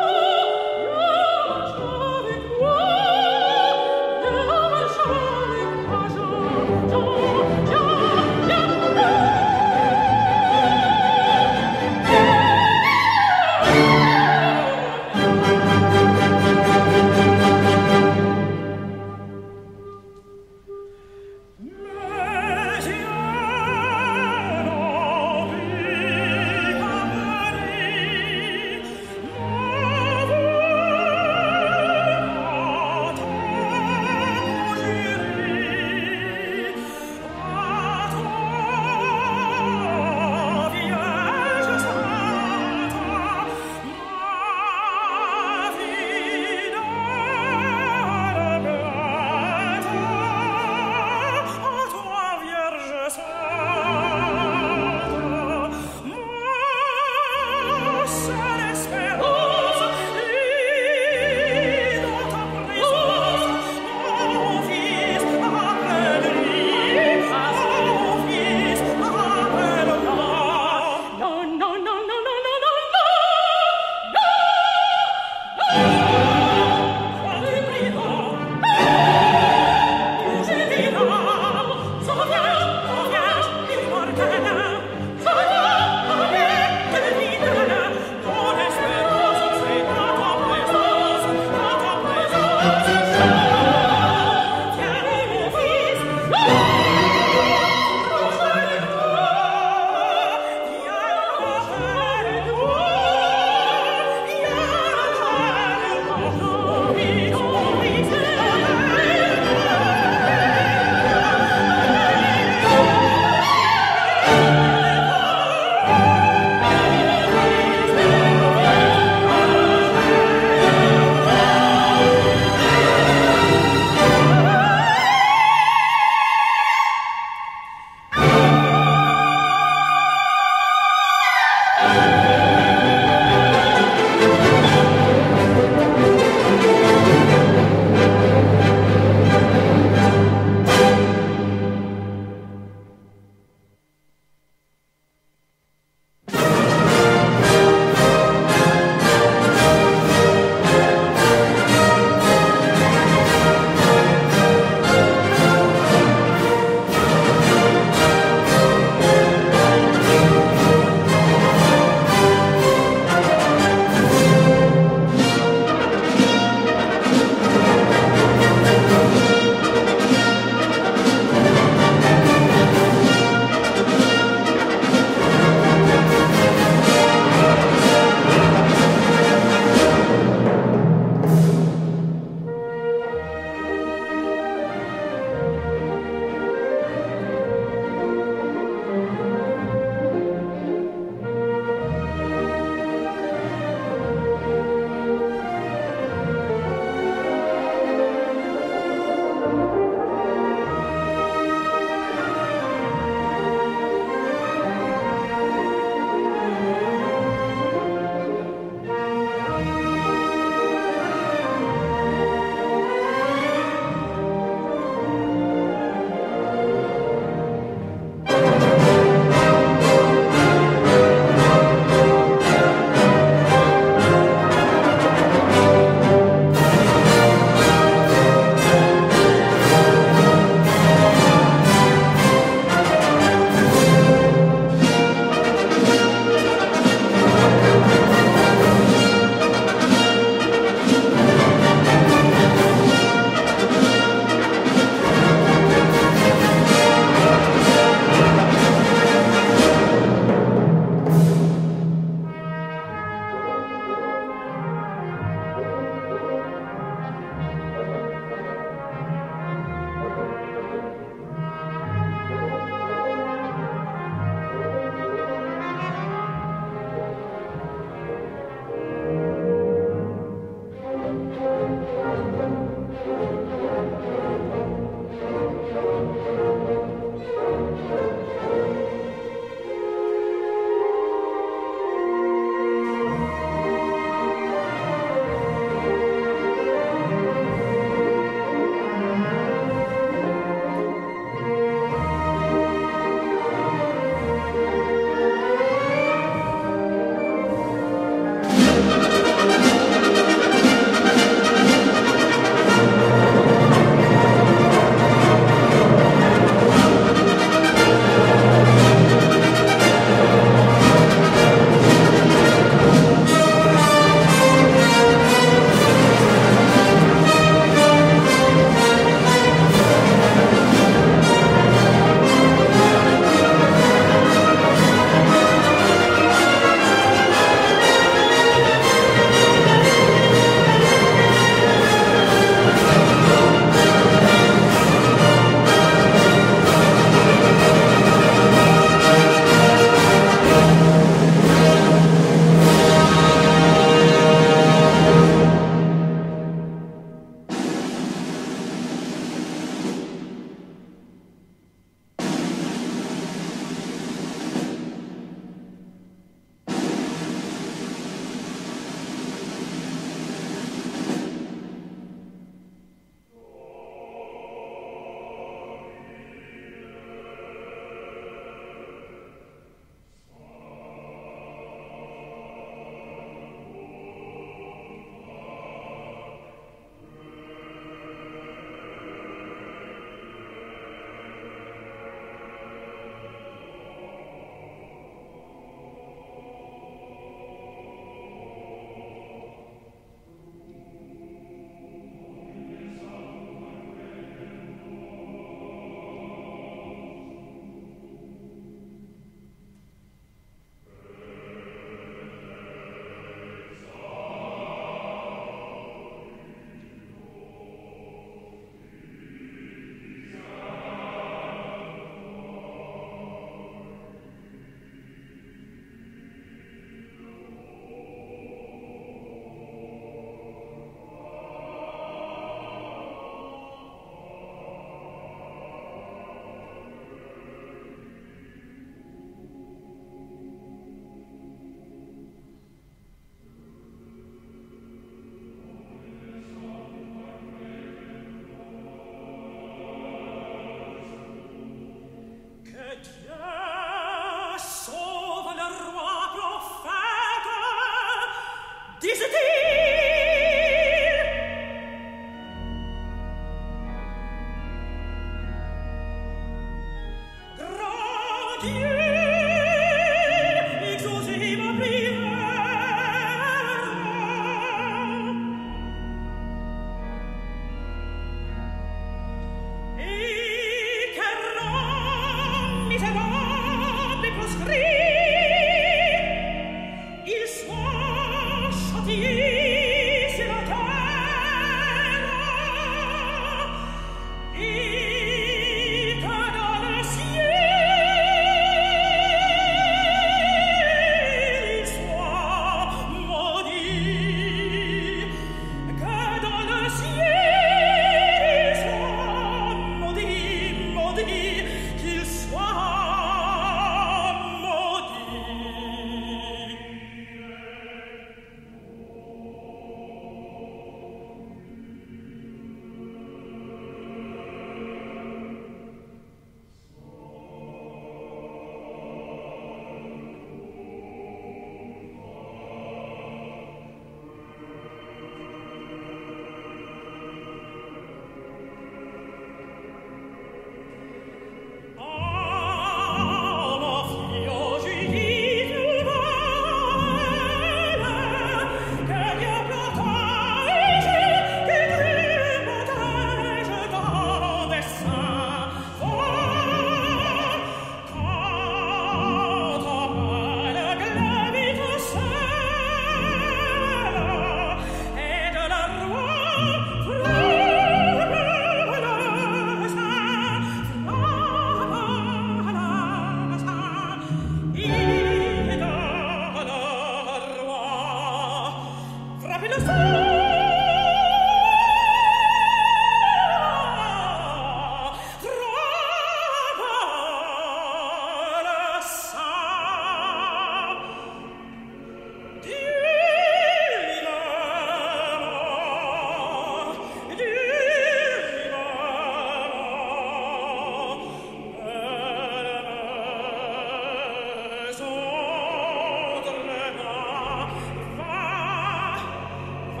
Va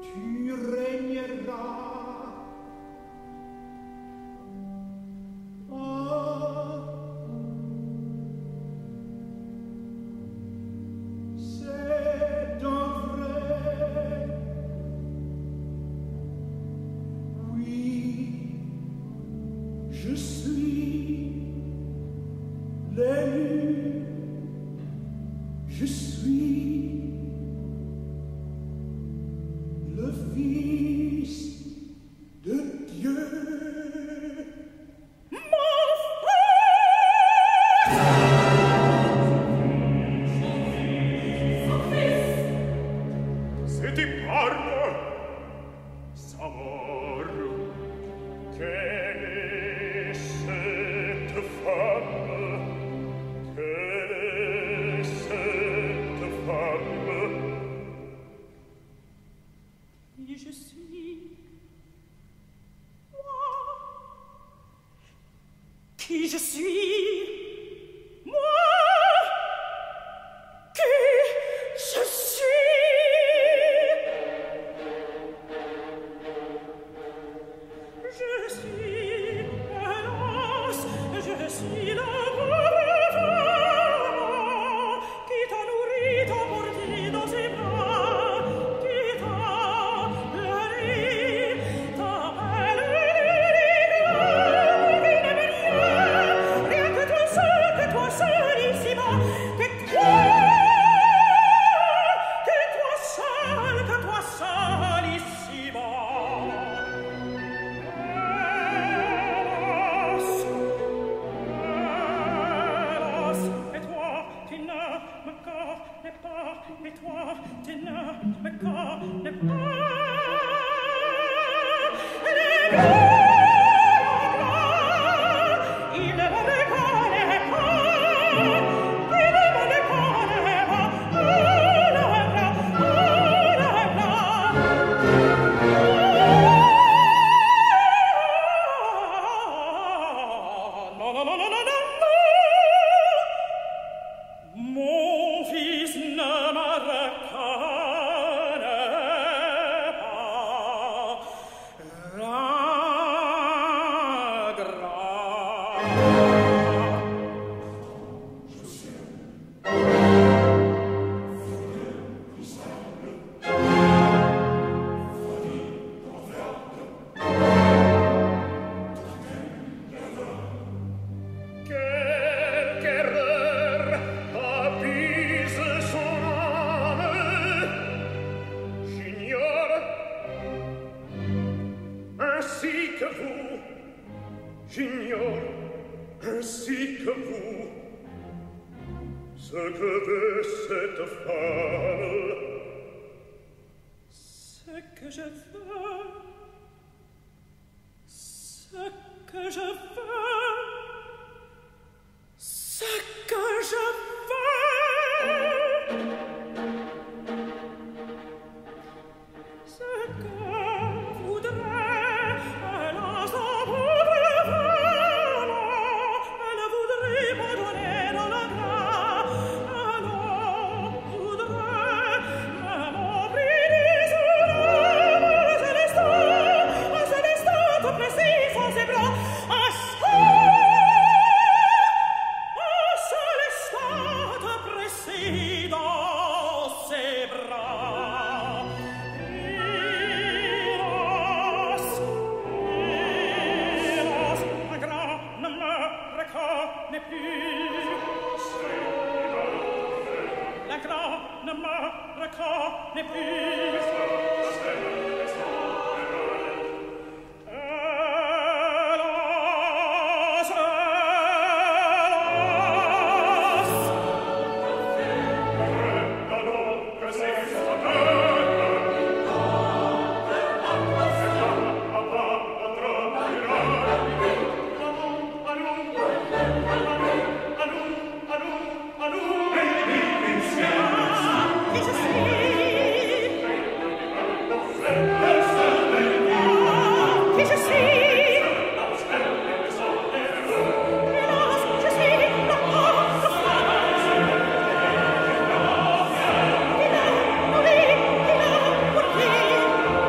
tu régneras. Ah, c'est donc vrai. Oui, je suis l'élu. Je suis le Fils de Dieu. C'est épargne sa mort. Quelle est cette femme? Quelle est cette femme? Et je suis moi. Qui je suis? Moi. Qui je suis? Je suis, hélas, je suis la pauvre femme qui t'a nourri, t'a porté dans ses bras, qui t'a pleuré, t'a belle qui n'aime rien, rien que toi seul, que toi seul ici-bas, que toi, que toi seul, que toi seul ici-bas. Et toi, tu ne me connais pas. Les gars, il ne me connaît pas. Il ne me connaît pas. Oh là là, oh là là. Non, non, non, non, non, non. Mon fils ne me reconnaît pas. La grâce. Je suis Quelque erreur abuse son âme. J'ignore, ainsi que vous, j'ignore, ainsi que vous, ce que veut cette femme. Ce que je veux, ce que je veux, ce que je veux, ce que voudrait, hélas, la pauvre femme, elle voudrait me donner dans le bras, elle voudrait m'ouvrir les âmes, à cet instant, à cet instant, te presser dans ses bras, à ce à seul instant te presser dans ses bras. Hélas, hélas, un grand ne me reconnaît plus. La grand ne me reconnaît plus. Hélas, qui je suis? Qui je suis? Hélas, je suis la pauvre femme qui n'a nourri, qui n'a porté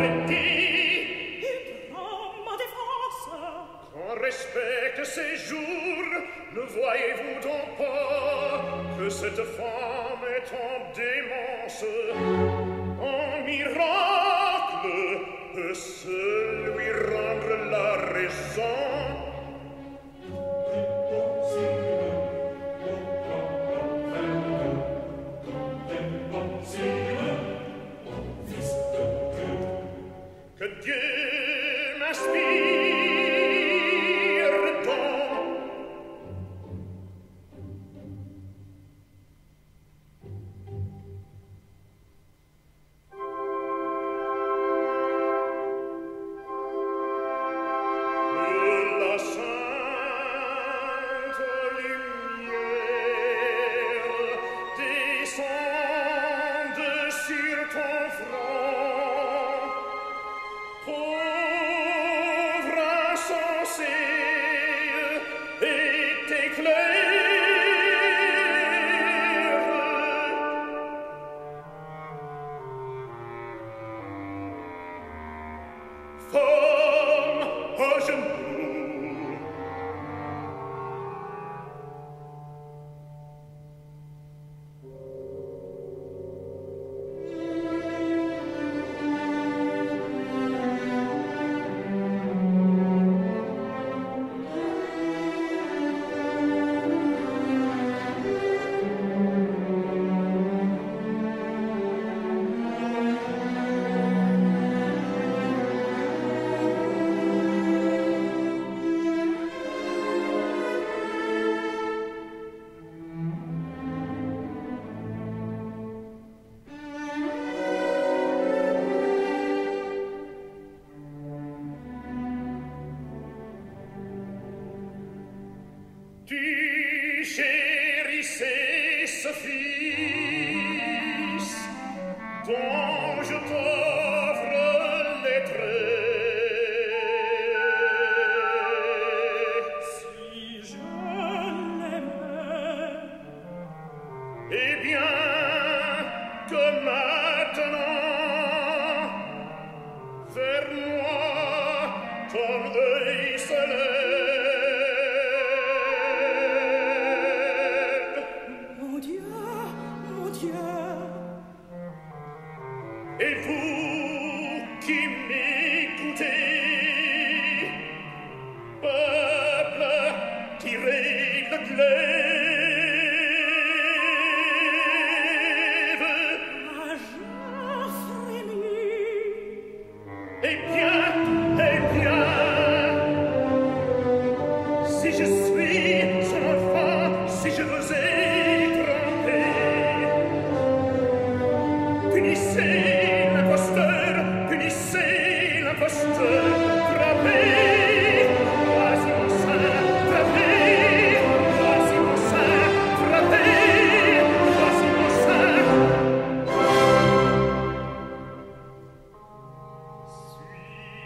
respecte ces jours, ne voyez-vous donc pas que cette femme est en démence, en miracle peut se lui rendre la raison? Que Dieu m'inspire Tu chérissais ce fils dont je t'offre les traits. Si je l'aimais, eh bien que maintenant vers moi ton œil se lève. mon Dieu, mon Dieu, Et vous qui m'écoutez, peuple qui règle le glaive, ai-je frémi? eh bien, eh bien, si je suis son enfant, si je vous ai trompé, punissez l'imposteur, punissez l'imposteur, frappez, voici mon sein, frappez, voici mon sein, frappez, voici mon sein.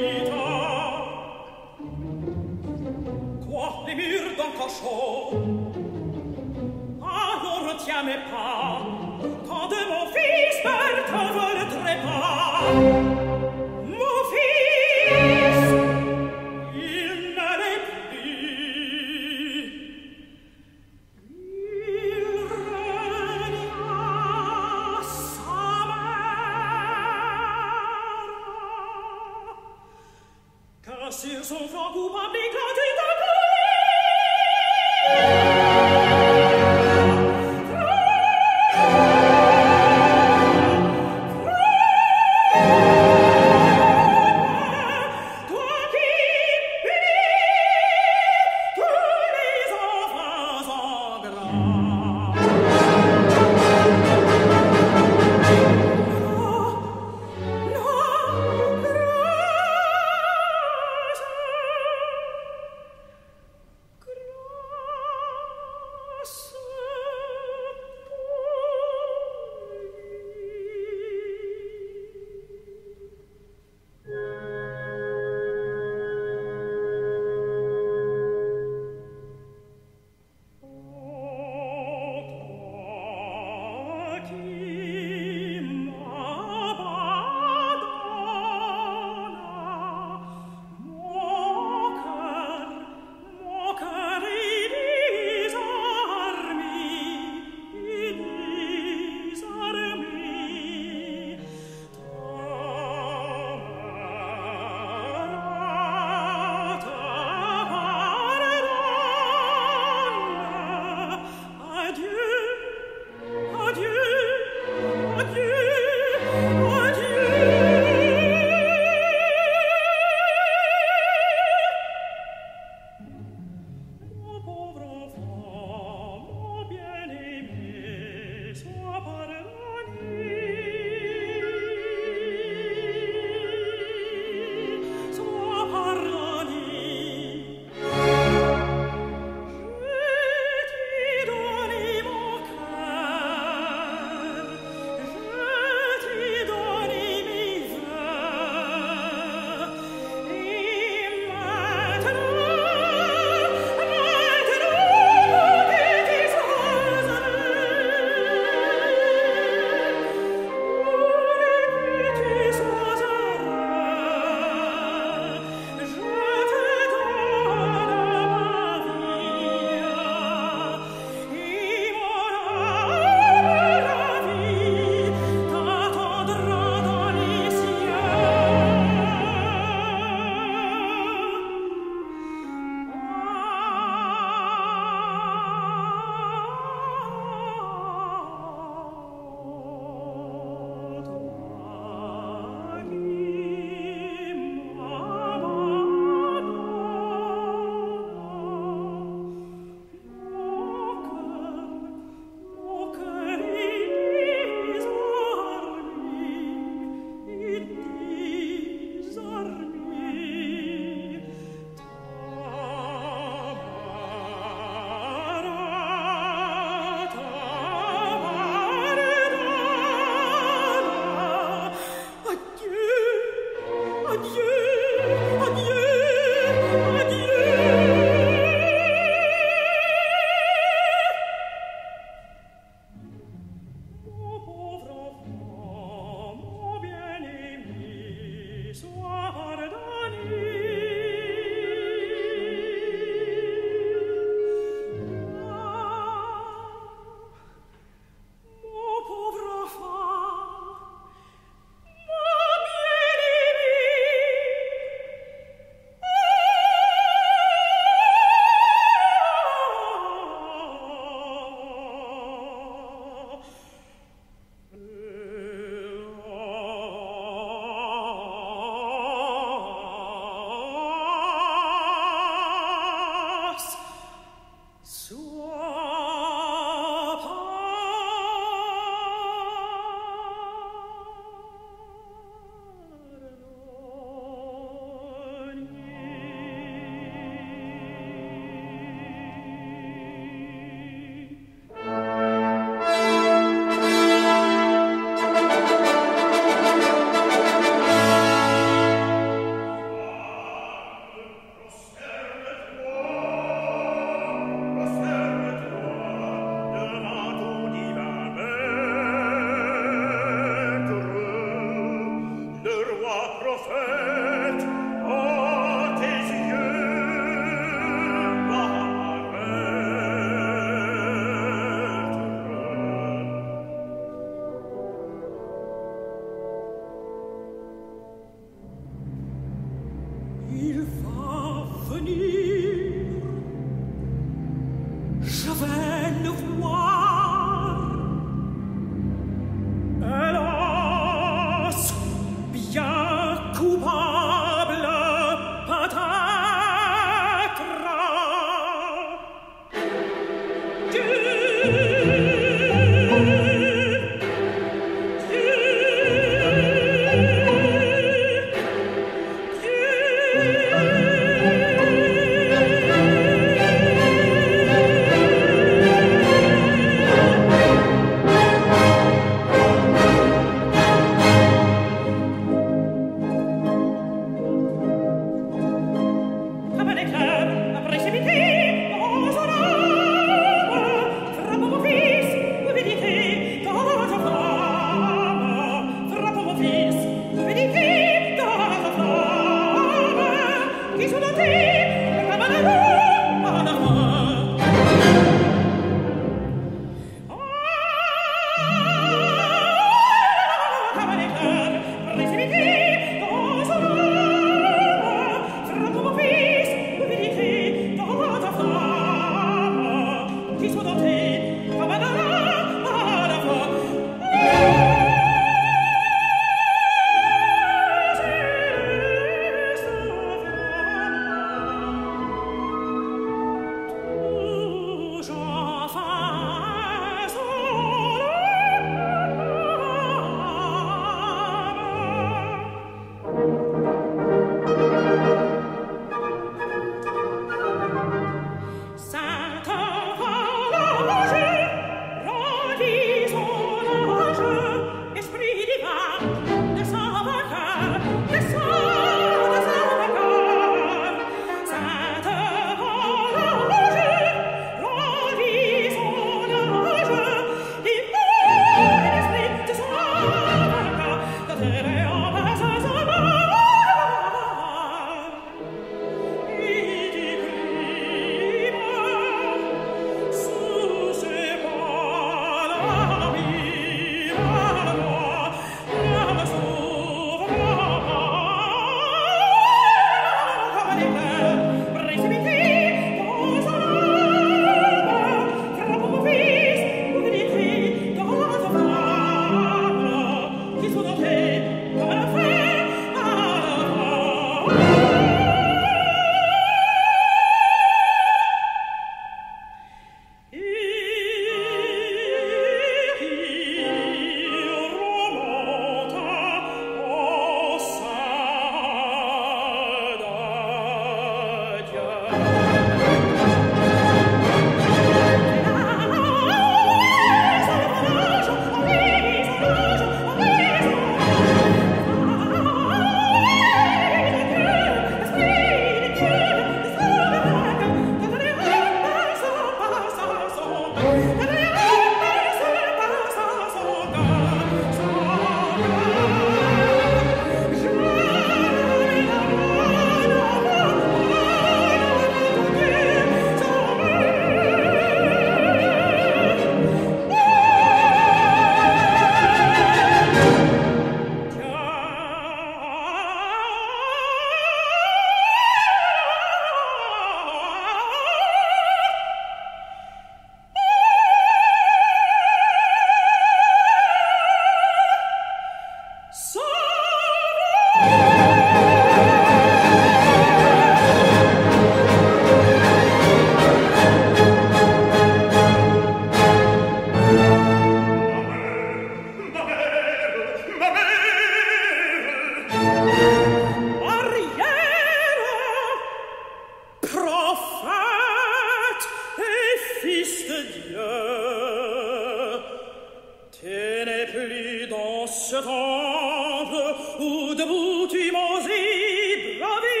Tu n'es plus dans ce temple où debout tu maudis bravi.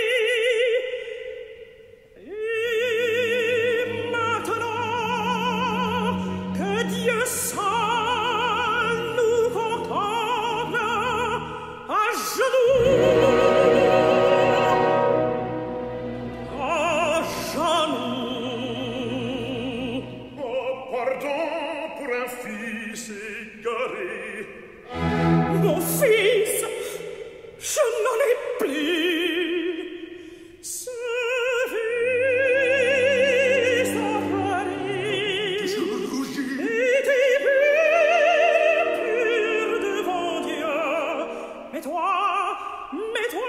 Et maintenant que Dieu seul nous contemple à genoux, à genoux. Oh, pardon pour un fils égaré. Mon fils, je n'en ai plus. Ce fils à Paris Toujours rougis. était pur, pur devant Dieu. Mais toi, mais toi,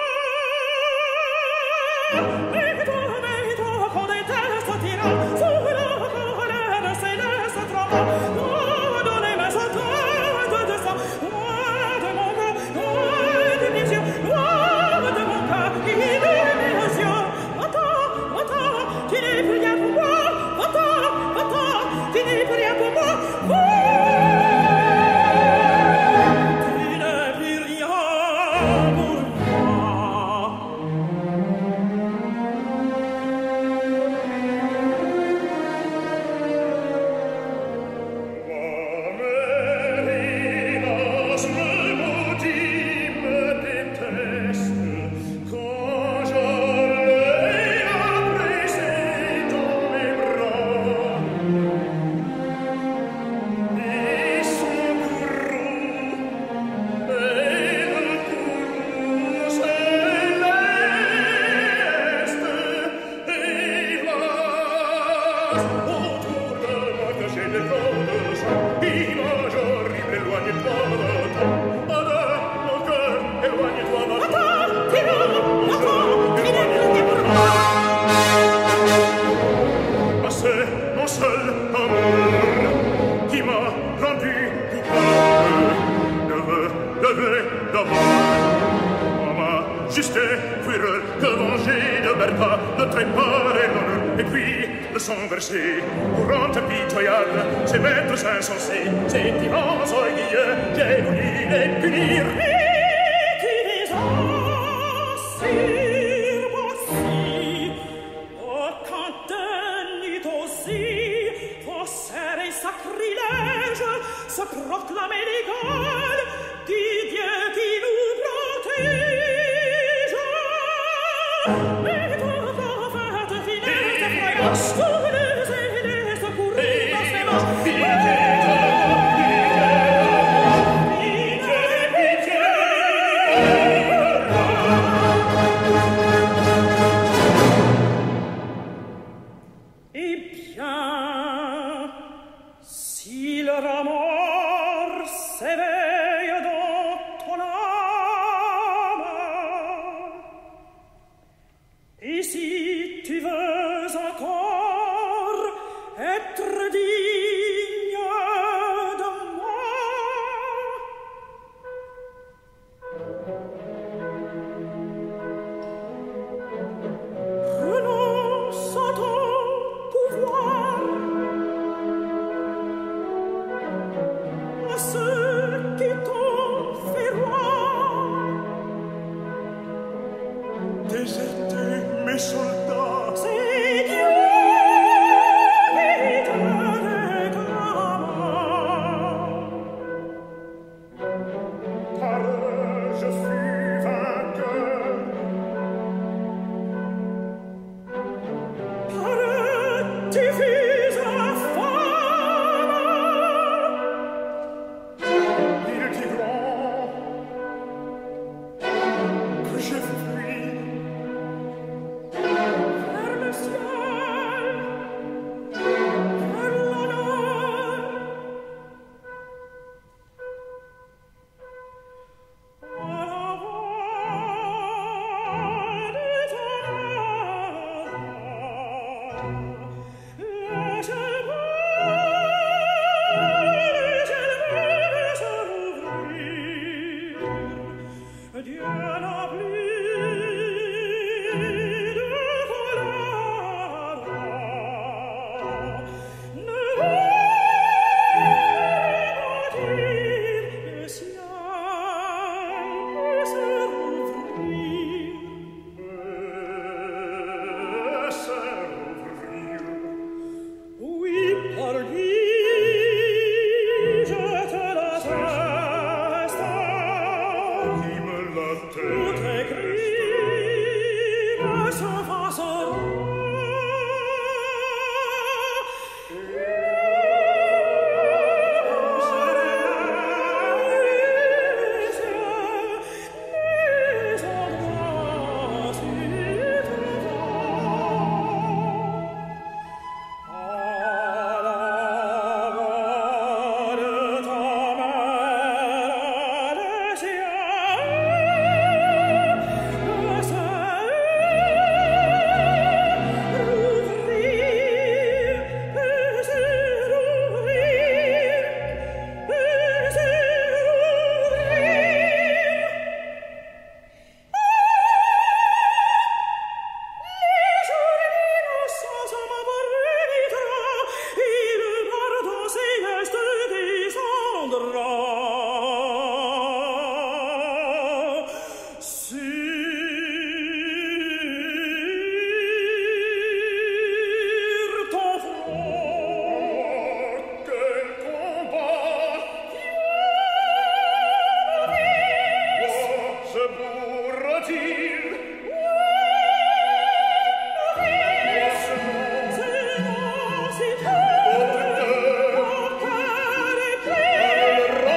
mais toi, mais toi, qu'on déteste tyran, sous la colère, c'est le sacrement. Oh, donnez-moi ce temps de sang, loin de mon cœur, loin de mes yeux, loin de mon cœur, et de mes yeux. Va-t'en, va-t'en, tu n'es plus rien pour moi. Va-t'en, va-t'en, tu n'es plus rien pour moi. Tu n'es plus rien pour moi. Mérinas me maudit, me déteste, quand je l'ai apprécié dans mes bras. Et son courroux, et le courroux céleste, hélas, autour de moi caché des flots de sang, image horrible, éloigne-toi, va-t'en. Adore, mon cœur, éloigne-toi, va-t'en. Ah, c'est mon seul amour qui m'a rendu coupable. Neveu, devais d'abord en ma juste fureur que venger de Bertha, de Trépart et l'honneur, et puis le sang versé, courant impitoyable, ces maîtres insensés, ces tyrans orgueilleux, j'ai voulu les punir. Et tu les as surpassés. Oh, quand de nuit aussi, faussaire et sacrilège, se proclamer l'égal du Dieu qui nous protège. Mais toi, prophète funeste, effrayant, tous les élèves secourus dans ses manches. Eh bien, si le amour s'éveille dans ton âme, et si tu veux encore être digne de moi, renonce à ton pouvoir, à ce Roi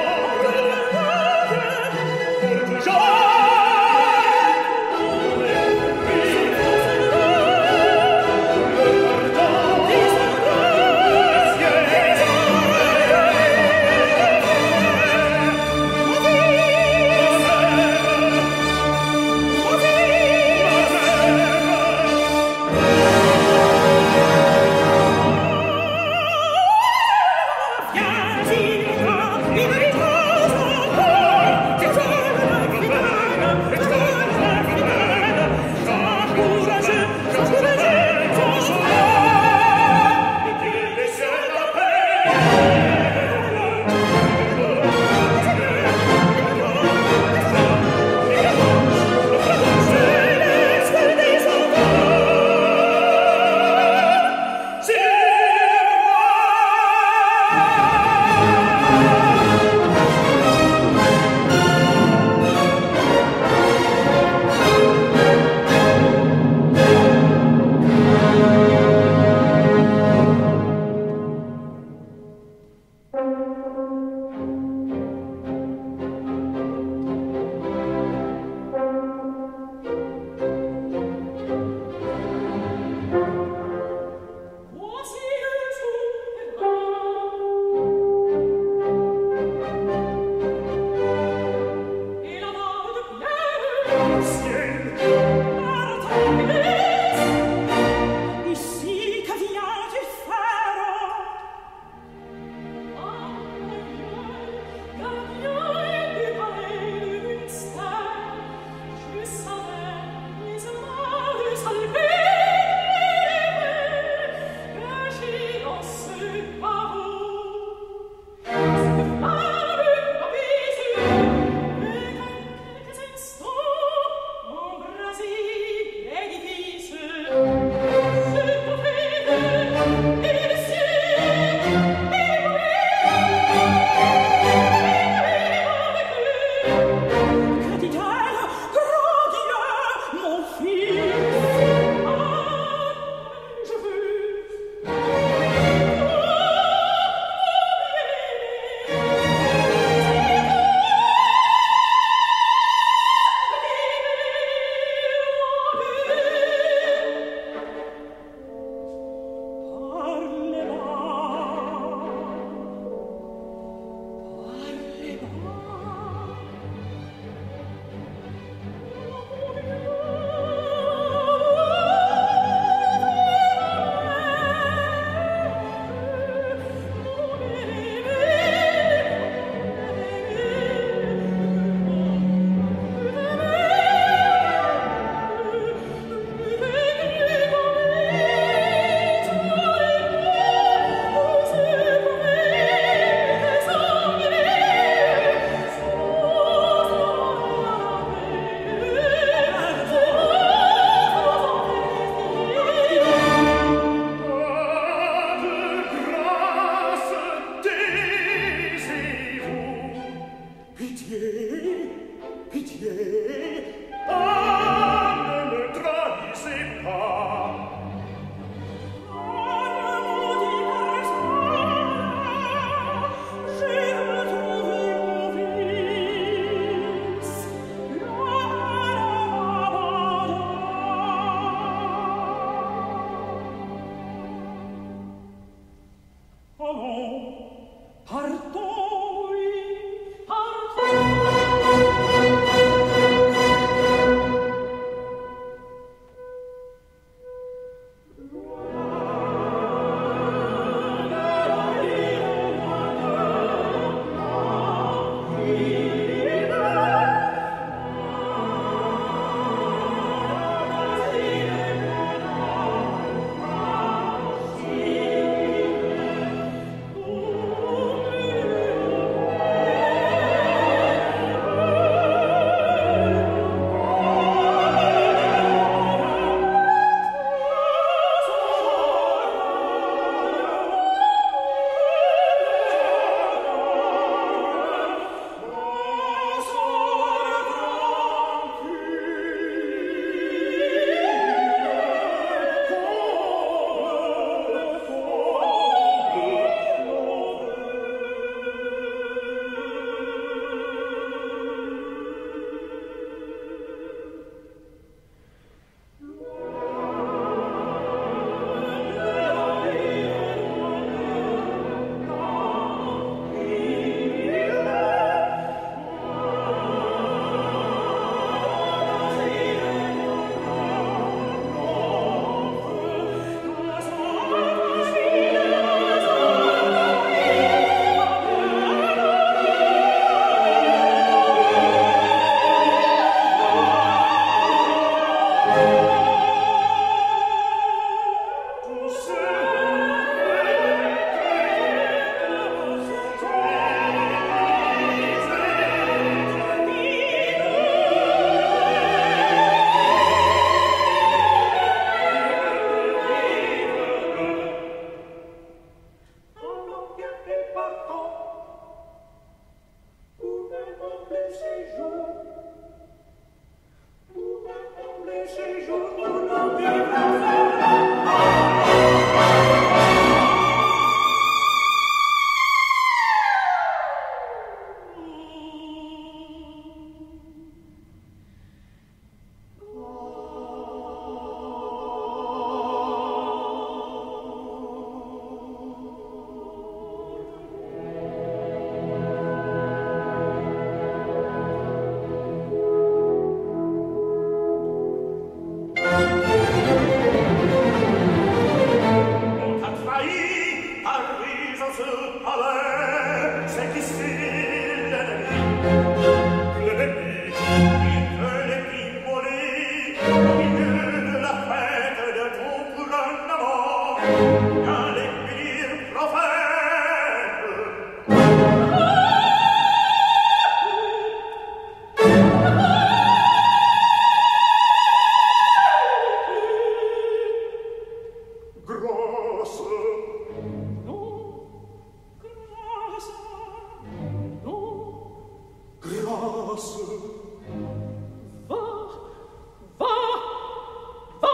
passe. Va, va, va,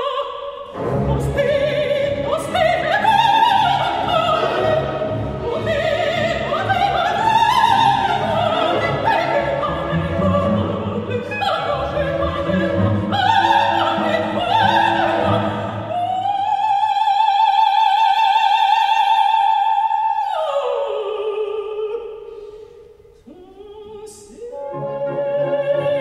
osti, osti, Oh,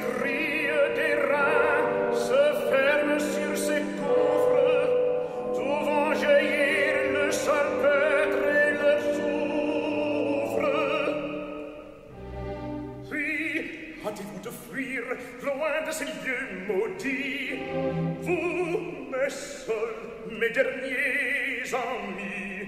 grilles d'airain se ferment sur ses coffres, d'où vont jaillir le salpêtre et le soufre. Puis, hâtez-vous de fuir loin de ces lieux maudits, vous, mes seuls, mes derniers amis.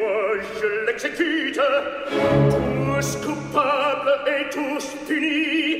Tous coupables et tous punis,